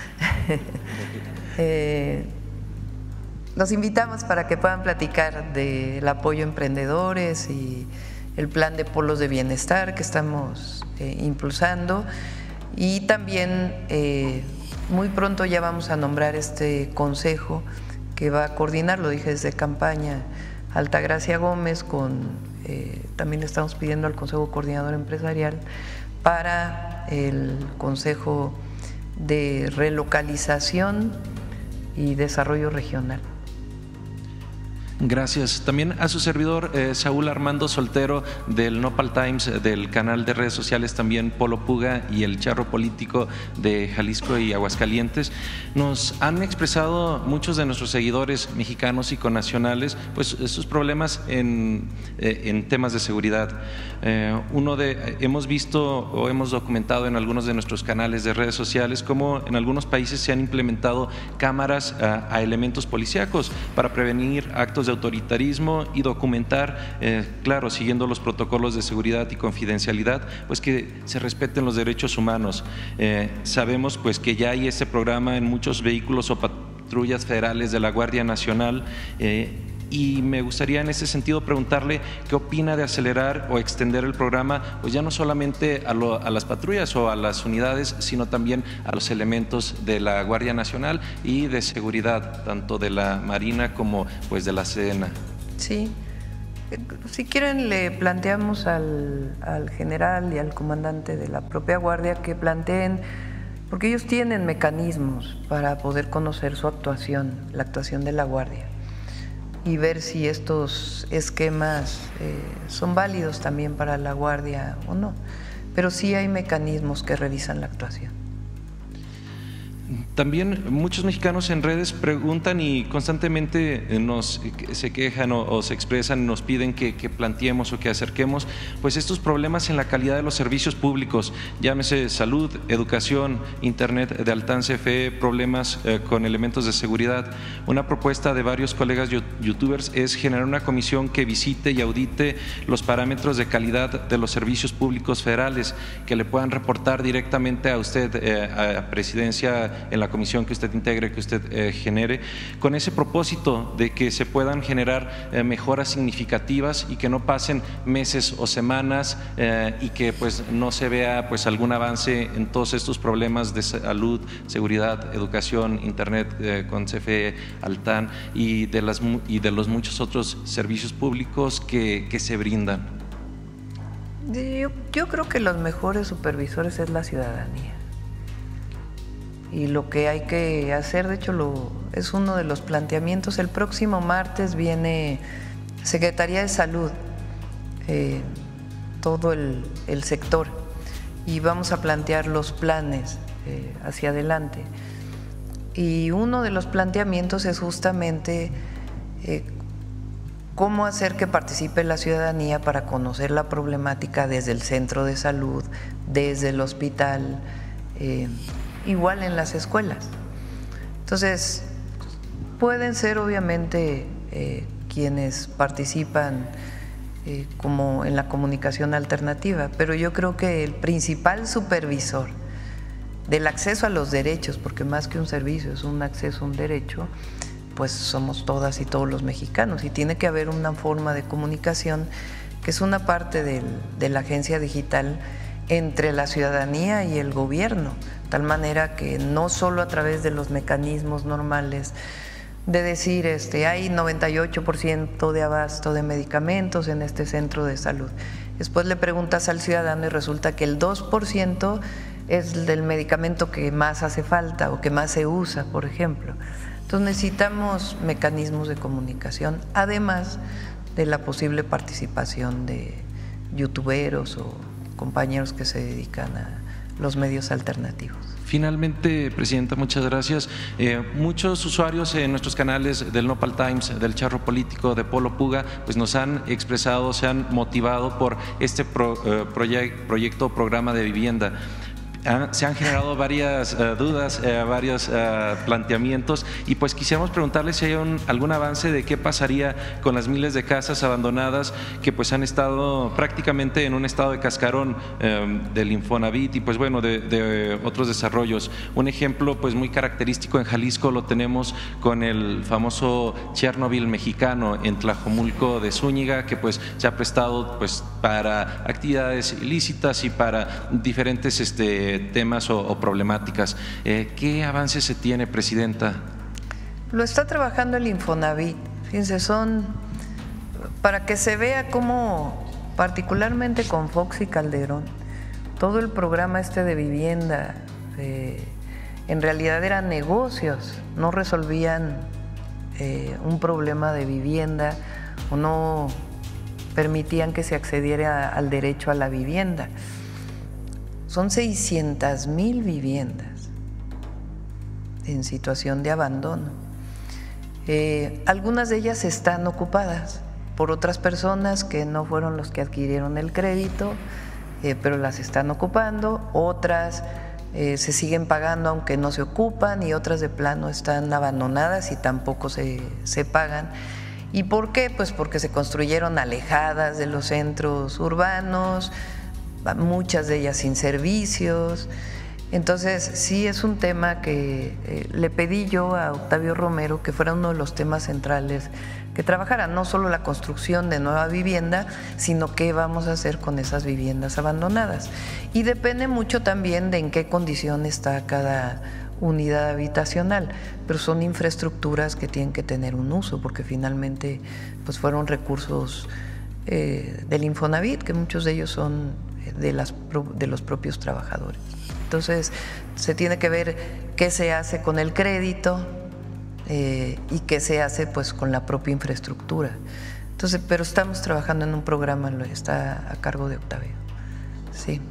eh, los invitamos para que puedan platicar del apoyo a emprendedores y el plan de polos de bienestar que estamos eh, impulsando, y también eh, muy pronto ya vamos a nombrar este consejo que va a coordinar, lo dije desde campaña, Altagracia Gómez, con eh, también le estamos pidiendo al Consejo Coordinador Empresarial para el Consejo de Relocalización y Desarrollo Regional. Gracias. También a su servidor eh, Saúl Armando Soltero del Nopal Times, del canal de redes sociales también Polo Puga y el Charro Político de Jalisco y Aguascalientes. Nos han expresado muchos de nuestros seguidores mexicanos y connacionales pues sus problemas en, eh, en temas de seguridad. Eh, uno de, hemos visto o hemos documentado en algunos de nuestros canales de redes sociales cómo en algunos países se han implementado cámaras a, a elementos policíacos para prevenir actos de autoritarismo y documentar, eh, claro, siguiendo los protocolos de seguridad y confidencialidad, pues que se respeten los derechos humanos. Eh, sabemos pues que ya hay ese programa en muchos vehículos o patrullas federales de la Guardia Nacional. Eh, Y me gustaría en ese sentido preguntarle qué opina de acelerar o extender el programa, pues ya no solamente a, lo, a las patrullas o a las unidades, sino también a los elementos de la Guardia Nacional y de seguridad, tanto de la Marina como pues de la Sedena. Sí, si quieren le planteamos al, al general y al comandante de la propia Guardia que planteen, porque ellos tienen mecanismos para poder conocer su actuación, la actuación de la Guardia, y ver si estos esquemas eh, son válidos también para la Guardia o no. Pero sí hay mecanismos que revisan la actuación. También muchos mexicanos en redes preguntan y constantemente nos se quejan o, o se expresan, nos piden que, que planteemos o que acerquemos pues estos problemas en la calidad de los servicios públicos, llámese salud, educación, internet de alcance F E, problemas eh, con elementos de seguridad. Una propuesta de varios colegas youtubers es generar una comisión que visite y audite los parámetros de calidad de los servicios públicos federales, que le puedan reportar directamente a usted, eh, a Presidencia, en la comisión que usted integre, que usted eh, genere, con ese propósito de que se puedan generar eh, mejoras significativas y que no pasen meses o semanas eh, y que pues no se vea pues algún avance en todos estos problemas de salud, seguridad, educación, internet eh, con C F E, Altán y de, las, y de los muchos otros servicios públicos que, que se brindan. Yo, yo creo que los mejores supervisores es la ciudadanía. Y lo que hay que hacer, de hecho, lo, es uno de los planteamientos. El próximo martes viene Secretaría de Salud, eh, todo el, el sector, y vamos a plantear los planes eh, hacia adelante. Y uno de los planteamientos es justamente eh, cómo hacer que participe la ciudadanía para conocer la problemática desde el centro de salud, desde el hospital, eh, igual en las escuelas. Entonces, pueden ser obviamente eh, quienes participan eh, como en la comunicación alternativa, pero yo creo que el principal supervisor del acceso a los derechos, porque más que un servicio es un acceso a un derecho, pues somos todas y todos los mexicanos, y tiene que haber una forma de comunicación que es una parte del, de la agencia digital entre la ciudadanía y el gobierno, tal manera que no solo a través de los mecanismos normales de decir este, hay noventa y ocho por ciento de abasto de medicamentos en este centro de salud. Después le preguntas al ciudadano y resulta que el dos por ciento es del medicamento que más hace falta o que más se usa, por ejemplo. Entonces necesitamos mecanismos de comunicación, además de la posible participación de youtuberos o compañeros que se dedican a los medios alternativos. Finalmente, Presidenta, muchas gracias. Eh, muchos usuarios en nuestros canales del Nopal Times, del Charro Político, de Polo Puga, pues nos han expresado, se han motivado por este pro, eh, proyect, proyecto o programa de vivienda. Se han generado varias uh, dudas, uh, varios uh, planteamientos, y pues quisiéramos preguntarles si hay un, algún avance de qué pasaría con las miles de casas abandonadas que pues han estado prácticamente en un estado de cascarón um, del Infonavit y pues bueno de, de otros desarrollos. Un ejemplo pues muy característico en Jalisco lo tenemos con el famoso Chernobyl mexicano en Tlajomulco de Zúñiga, que pues se ha prestado pues para actividades ilícitas y para diferentes este temas o, o problemáticas. Eh, ¿Qué avance se tiene, Presidenta? Lo está trabajando el Infonavit. Fíjense, son para que se vea cómo, particularmente con Fox y Calderón, todo el programa este de vivienda, eh, en realidad eran negocios, no resolvían eh, un problema de vivienda o no permitían que se accediera al derecho a la vivienda. Son seiscientas mil viviendas en situación de abandono. Eh, algunas de ellas están ocupadas por otras personas que no fueron los que adquirieron el crédito, eh, pero las están ocupando, otras eh, se siguen pagando aunque no se ocupan y otras de plano están abandonadas y tampoco se, se pagan. ¿Y por qué? Pues porque se construyeron alejadas de los centros urbanos, muchas de ellas sin servicios. Entonces sí es un tema que eh, le pedí yo a Octavio Romero que fuera uno de los temas centrales que trabajara, no solo la construcción de nueva vivienda, sino qué vamos a hacer con esas viviendas abandonadas. Y depende mucho también de en qué condición está cada unidad habitacional, pero son infraestructuras que tienen que tener un uso, porque finalmente pues fueron recursos eh, del Infonavit, que muchos de ellos son de, las, de los propios trabajadores. Entonces se tiene que ver qué se hace con el crédito eh, y qué se hace pues con la propia infraestructura. Entonces, pero estamos trabajando en un programa, está a cargo de Octavio. Sí.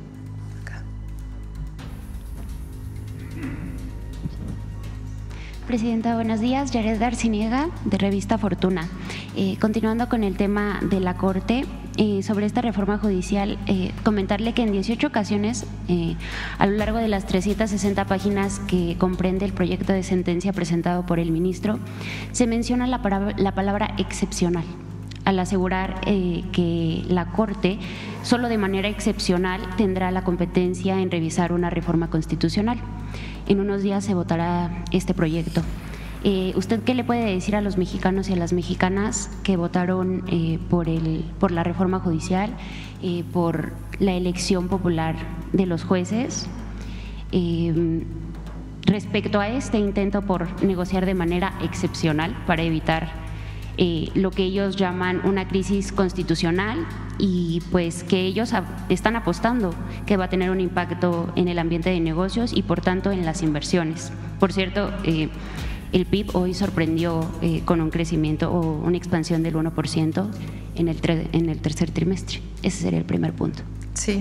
Presidenta, buenos días. Yared Arciniega, de Revista Fortuna. Eh, continuando con el tema de la Corte, eh, sobre esta reforma judicial, eh, comentarle que en dieciocho ocasiones, eh, a lo largo de las trescientas sesenta páginas que comprende el proyecto de sentencia presentado por el ministro, se menciona la, para, la palabra excepcional, al asegurar eh, que la Corte solo de manera excepcional tendrá la competencia en revisar una reforma constitucional. En unos días se votará este proyecto. Eh, ¿Usted qué le puede decir a los mexicanos y a las mexicanas que votaron eh, por, el, por la reforma judicial, eh, por la elección popular de los jueces, eh, respecto a este intento por negociar de manera excepcional para evitar Eh, lo que ellos llaman una crisis constitucional y pues que ellos están apostando que va a tener un impacto en el ambiente de negocios y por tanto en las inversiones? Por cierto, eh, el P I B hoy sorprendió eh, con un crecimiento o una expansión del uno por ciento en el, en el tercer trimestre. Ese sería el primer punto. Sí,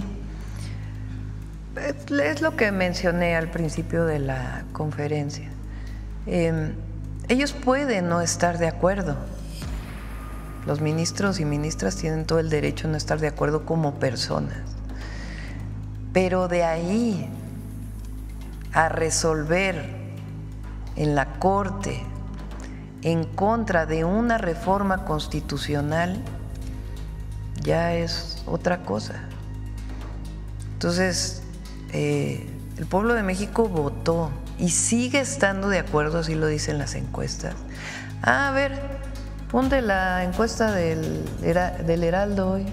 es lo que mencioné al principio de la conferencia. Eh, ellos pueden no estar de acuerdo. Los ministros y ministras tienen todo el derecho a no estar de acuerdo como personas, pero de ahí a resolver en la Corte en contra de una reforma constitucional ya es otra cosa. Entonces, eh, el pueblo de México votó y sigue estando de acuerdo, así lo dicen las encuestas. Ah, a ver, ponte la encuesta del, del Heraldo hoy.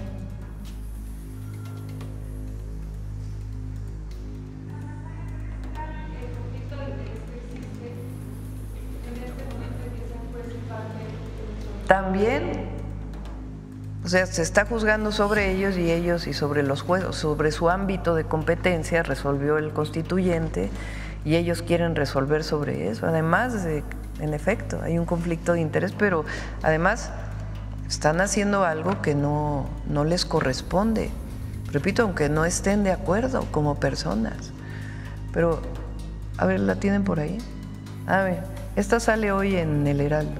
También, o sea, se está juzgando sobre ellos y ellos y sobre los jueces, sobre su ámbito de competencia resolvió el constituyente y ellos quieren resolver sobre eso. Además de, en efecto, hay un conflicto de interés, pero además están haciendo algo que no, no les corresponde. Repito, aunque no estén de acuerdo como personas. Pero, a ver, ¿la tienen por ahí? A ver, esta sale hoy en el Heraldo.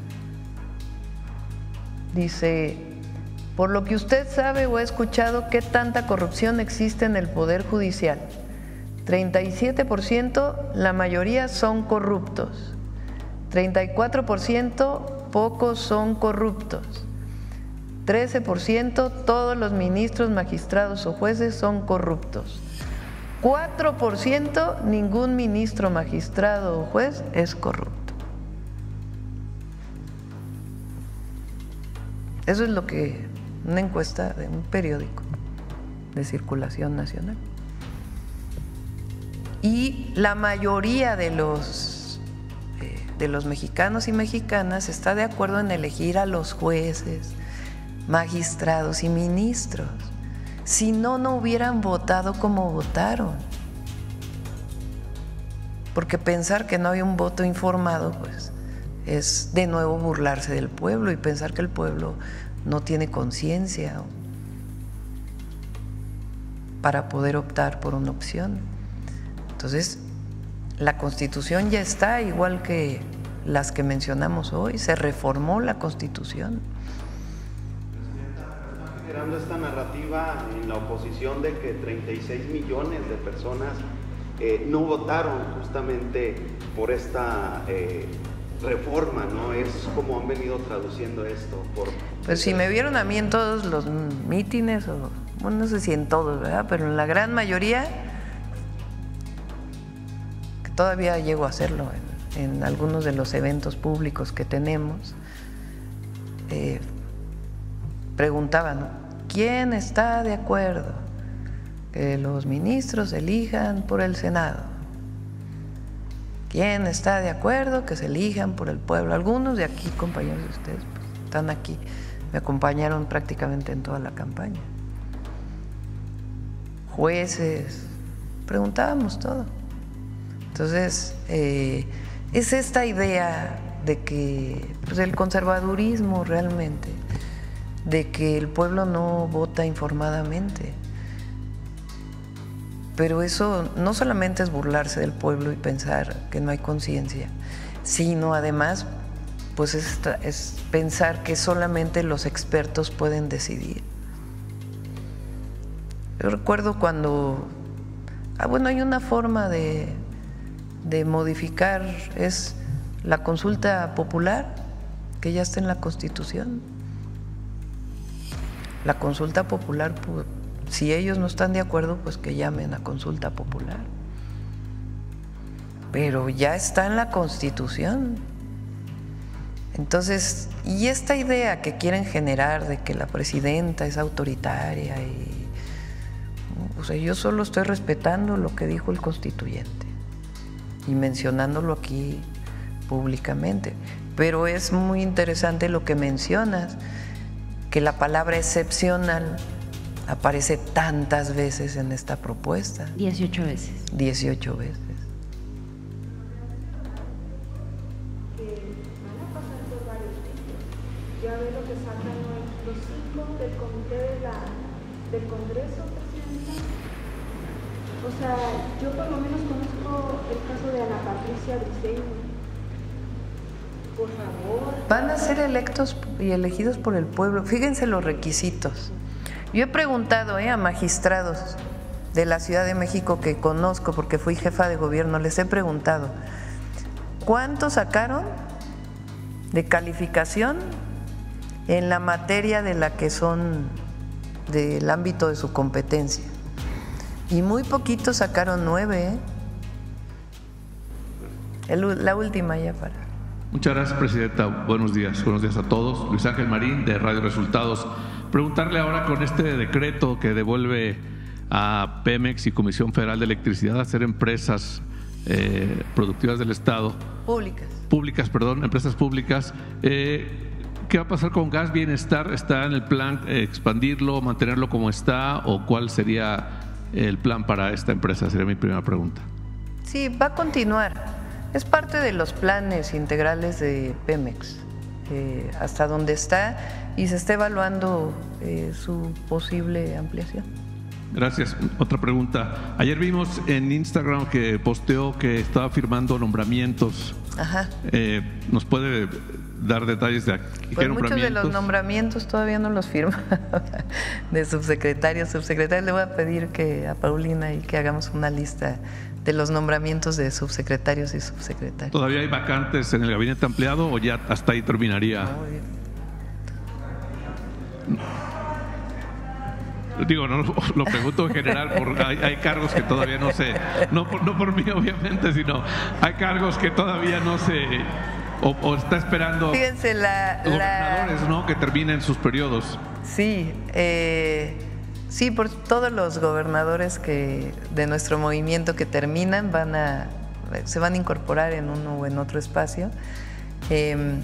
Dice, por lo que usted sabe o ha escuchado, ¿qué tanta corrupción existe en el Poder Judicial? treinta y siete por ciento, la mayoría son corruptos. treinta y cuatro por ciento, pocos son corruptos. trece por ciento, todos los ministros, magistrados o jueces son corruptos. cuatro por ciento, ningún ministro, magistrado o juez es corrupto. Eso es lo que una encuesta de un periódico de circulación nacional. Y la mayoría de los, eh, de los mexicanos y mexicanas está de acuerdo en elegir a los jueces, magistrados y ministros. Si no, no hubieran votado como votaron. Porque pensar que no hay un voto informado, pues, es de nuevo burlarse del pueblo y pensar que el pueblo no tiene conciencia para poder optar por una opción. Entonces, la Constitución ya está, igual que las que mencionamos hoy, se reformó la Constitución. Está generando esta narrativa en la oposición de que treinta y seis millones de personas eh, no votaron justamente por esta eh, reforma, ¿no? Es como han venido traduciendo esto. Por... Pues si me vieron a mí en todos los mítines, o bueno, no sé si en todos, ¿verdad? Pero en la gran mayoría, que todavía llego a hacerlo en, en algunos de los eventos públicos que tenemos, eh, preguntaban, ¿quién está de acuerdo que los ministros elijan por el Senado? ¿Quién está de acuerdo que se elijan por el pueblo? Algunos de aquí, compañeros de ustedes, pues, están aquí, me acompañaron prácticamente en toda la campaña. Jueces, preguntábamos todo. Entonces, eh, es esta idea de que, pues, el conservadurismo realmente, de que el pueblo no vota informadamente. Pero eso no solamente es burlarse del pueblo y pensar que no hay conciencia, sino además, pues es, es pensar que solamente los expertos pueden decidir. Yo recuerdo cuando, ah, bueno, hay una forma de, de modificar, es la consulta popular, que ya está en la Constitución. La consulta popular, pues, si ellos no están de acuerdo, pues que llamen a consulta popular. Pero ya está en la Constitución. Entonces, y esta idea que quieren generar de que la presidenta es autoritaria, y, o sea, yo solo estoy respetando lo que dijo el constituyente y mencionándolo aquí públicamente. Pero es muy interesante lo que mencionas, que la palabra excepcional aparece tantas veces en esta propuesta. dieciocho veces. dieciocho veces. Que van a pasar por varios sitios. Ya ve lo que sacan los cinco del comité de la, del Congreso, Presidenta. O sea, yo por lo menos conozco el caso de Ana Patricia Briceño. Por favor. Van a ser electos y elegidos por el pueblo. Fíjense los requisitos. Yo he preguntado eh, a magistrados de la Ciudad de México que conozco porque fui jefa de gobierno, les he preguntado, ¿cuánto sacaron de calificación en la materia de la que son del ámbito de su competencia? Y muy poquitos sacaron nueve. ¿eh? El, la última ya para. Muchas gracias, Presidenta. Buenos días. Buenos días a todos. Luis Ángel Marín, de Radio Resultados. Preguntarle ahora, con este decreto que devuelve a Pemex y Comisión Federal de Electricidad a ser empresas eh, productivas del Estado. Públicas. Públicas, perdón, empresas públicas. Eh, ¿Qué va a pasar con Gas Bienestar? ¿Está en el plan eh, expandirlo, mantenerlo como está, o cuál sería el plan para esta empresa? Sería mi primera pregunta. Sí, va a continuar. Es parte de los planes integrales de Pemex, eh, hasta donde está, y se está evaluando eh, su posible ampliación. Gracias. Otra pregunta. Ayer vimos en Instagram que posteó que estaba firmando nombramientos. Ajá. Eh, ¿Nos puede dar detalles de qué pues nombramientos? Muchos de los nombramientos todavía no los firma, de subsecretarios, subsecretarios. Le voy a pedir que a Paulina y que hagamos una lista de los nombramientos de subsecretarios y subsecretarios. ¿Todavía hay vacantes en el gabinete ampliado o ya hasta ahí terminaría? Muy bien. Digo, no lo pregunto en general, porque hay, hay cargos que todavía no se, no por, no por mí obviamente, sino hay cargos que todavía no se, o, o está esperando. Fíjense, la, gobernadores, la, ¿no? Que terminen sus periodos. Sí, eh, sí, por todos los gobernadores que de nuestro movimiento que terminan van a se van a incorporar en uno o en otro espacio. Eh,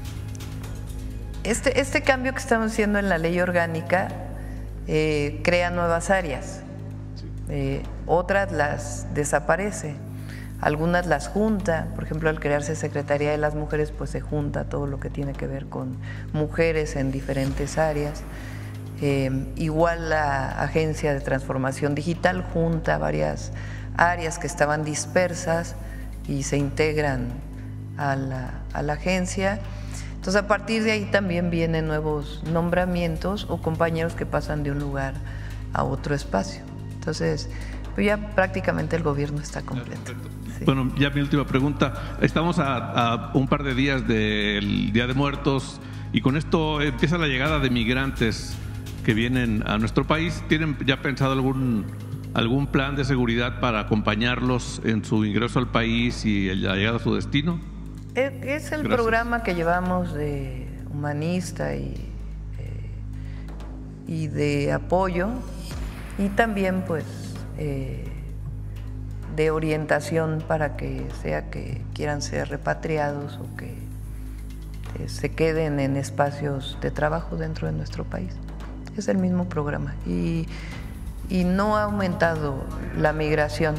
este, este cambio que estamos haciendo en la ley orgánica eh, crea nuevas áreas, eh, otras las desaparece, algunas las junta. Por ejemplo, al crearse Secretaría de las Mujeres, pues se junta todo lo que tiene que ver con mujeres en diferentes áreas. Eh, igual la Agencia de Transformación Digital junta varias áreas que estaban dispersas y se integran a la, a la agencia. Entonces, a partir de ahí también vienen nuevos nombramientos o compañeros que pasan de un lugar a otro espacio. Entonces, pues ya prácticamente el gobierno está completo. Sí. Bueno, ya mi última pregunta. Estamos a, a un par de días del Día de Muertos y con esto empieza la llegada de migrantes que vienen a nuestro país. ¿Tienen ya pensado algún, algún plan de seguridad para acompañarlos en su ingreso al país y la llegada a su destino? Es el Gracias. programa que llevamos de humanista y, eh, y de apoyo, y también pues eh, de orientación para que sea que quieran ser repatriados o que eh, se queden en espacios de trabajo dentro de nuestro país. Es el mismo programa y, y no ha aumentado la migración.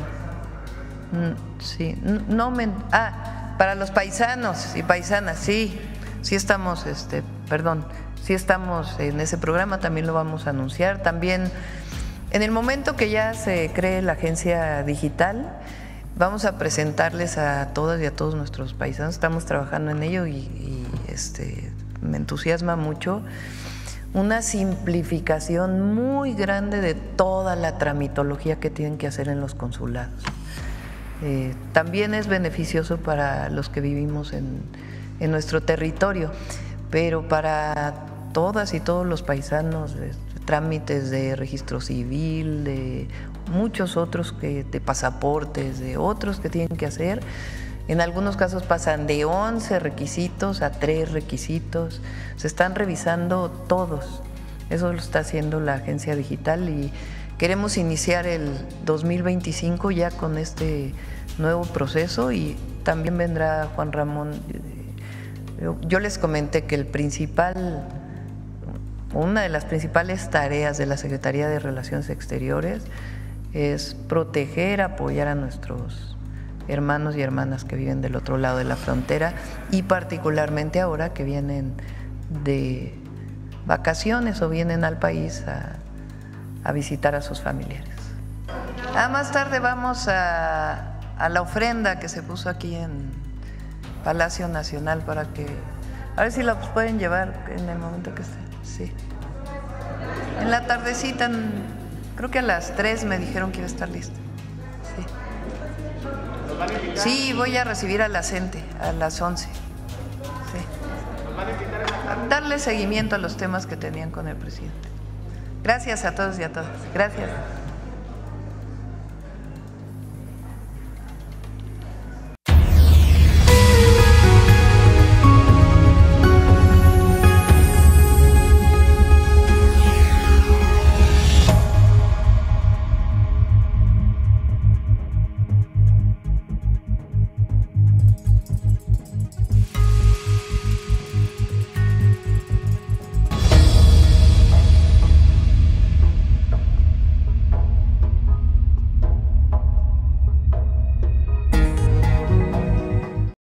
Sí, no aumentó. Ah, para los paisanos y paisanas, sí, sí estamos, este, perdón, sí estamos en ese programa, también lo vamos a anunciar. También en el momento que ya se cree la agencia digital, vamos a presentarles a todas y a todos nuestros paisanos. Estamos trabajando en ello y, y este, me entusiasma mucho. Una simplificación muy grande de toda la tramitología que tienen que hacer en los consulados. Eh, también es beneficioso para los que vivimos en, en nuestro territorio, pero para todas y todos los paisanos, de, de trámites de registro civil, de muchos otros, que, de pasaportes, de otros que tienen que hacer. En algunos casos pasan de once requisitos a tres requisitos, se están revisando todos. Eso lo está haciendo la agencia digital y queremos iniciar el dos mil veinticinco ya con este nuevo proceso, y también vendrá Juan Ramón. Yo les comenté que el principal, una de las principales tareas de la Secretaría de Relaciones Exteriores es proteger, apoyar a nuestros hermanos y hermanas que viven del otro lado de la frontera, y particularmente ahora que vienen de vacaciones o vienen al país a, a visitar a sus familiares. Ah, más tarde vamos a, a la ofrenda que se puso aquí en Palacio Nacional para que, a ver si la pueden llevar en el momento que esté. Sí. En la tardecita, creo que a las tres me dijeron que iba a estar lista. Sí. Sí, voy a recibir a la gente a las once. Sí. A darle seguimiento a los temas que tenían con el presidente. Gracias a todos y a todas. Gracias.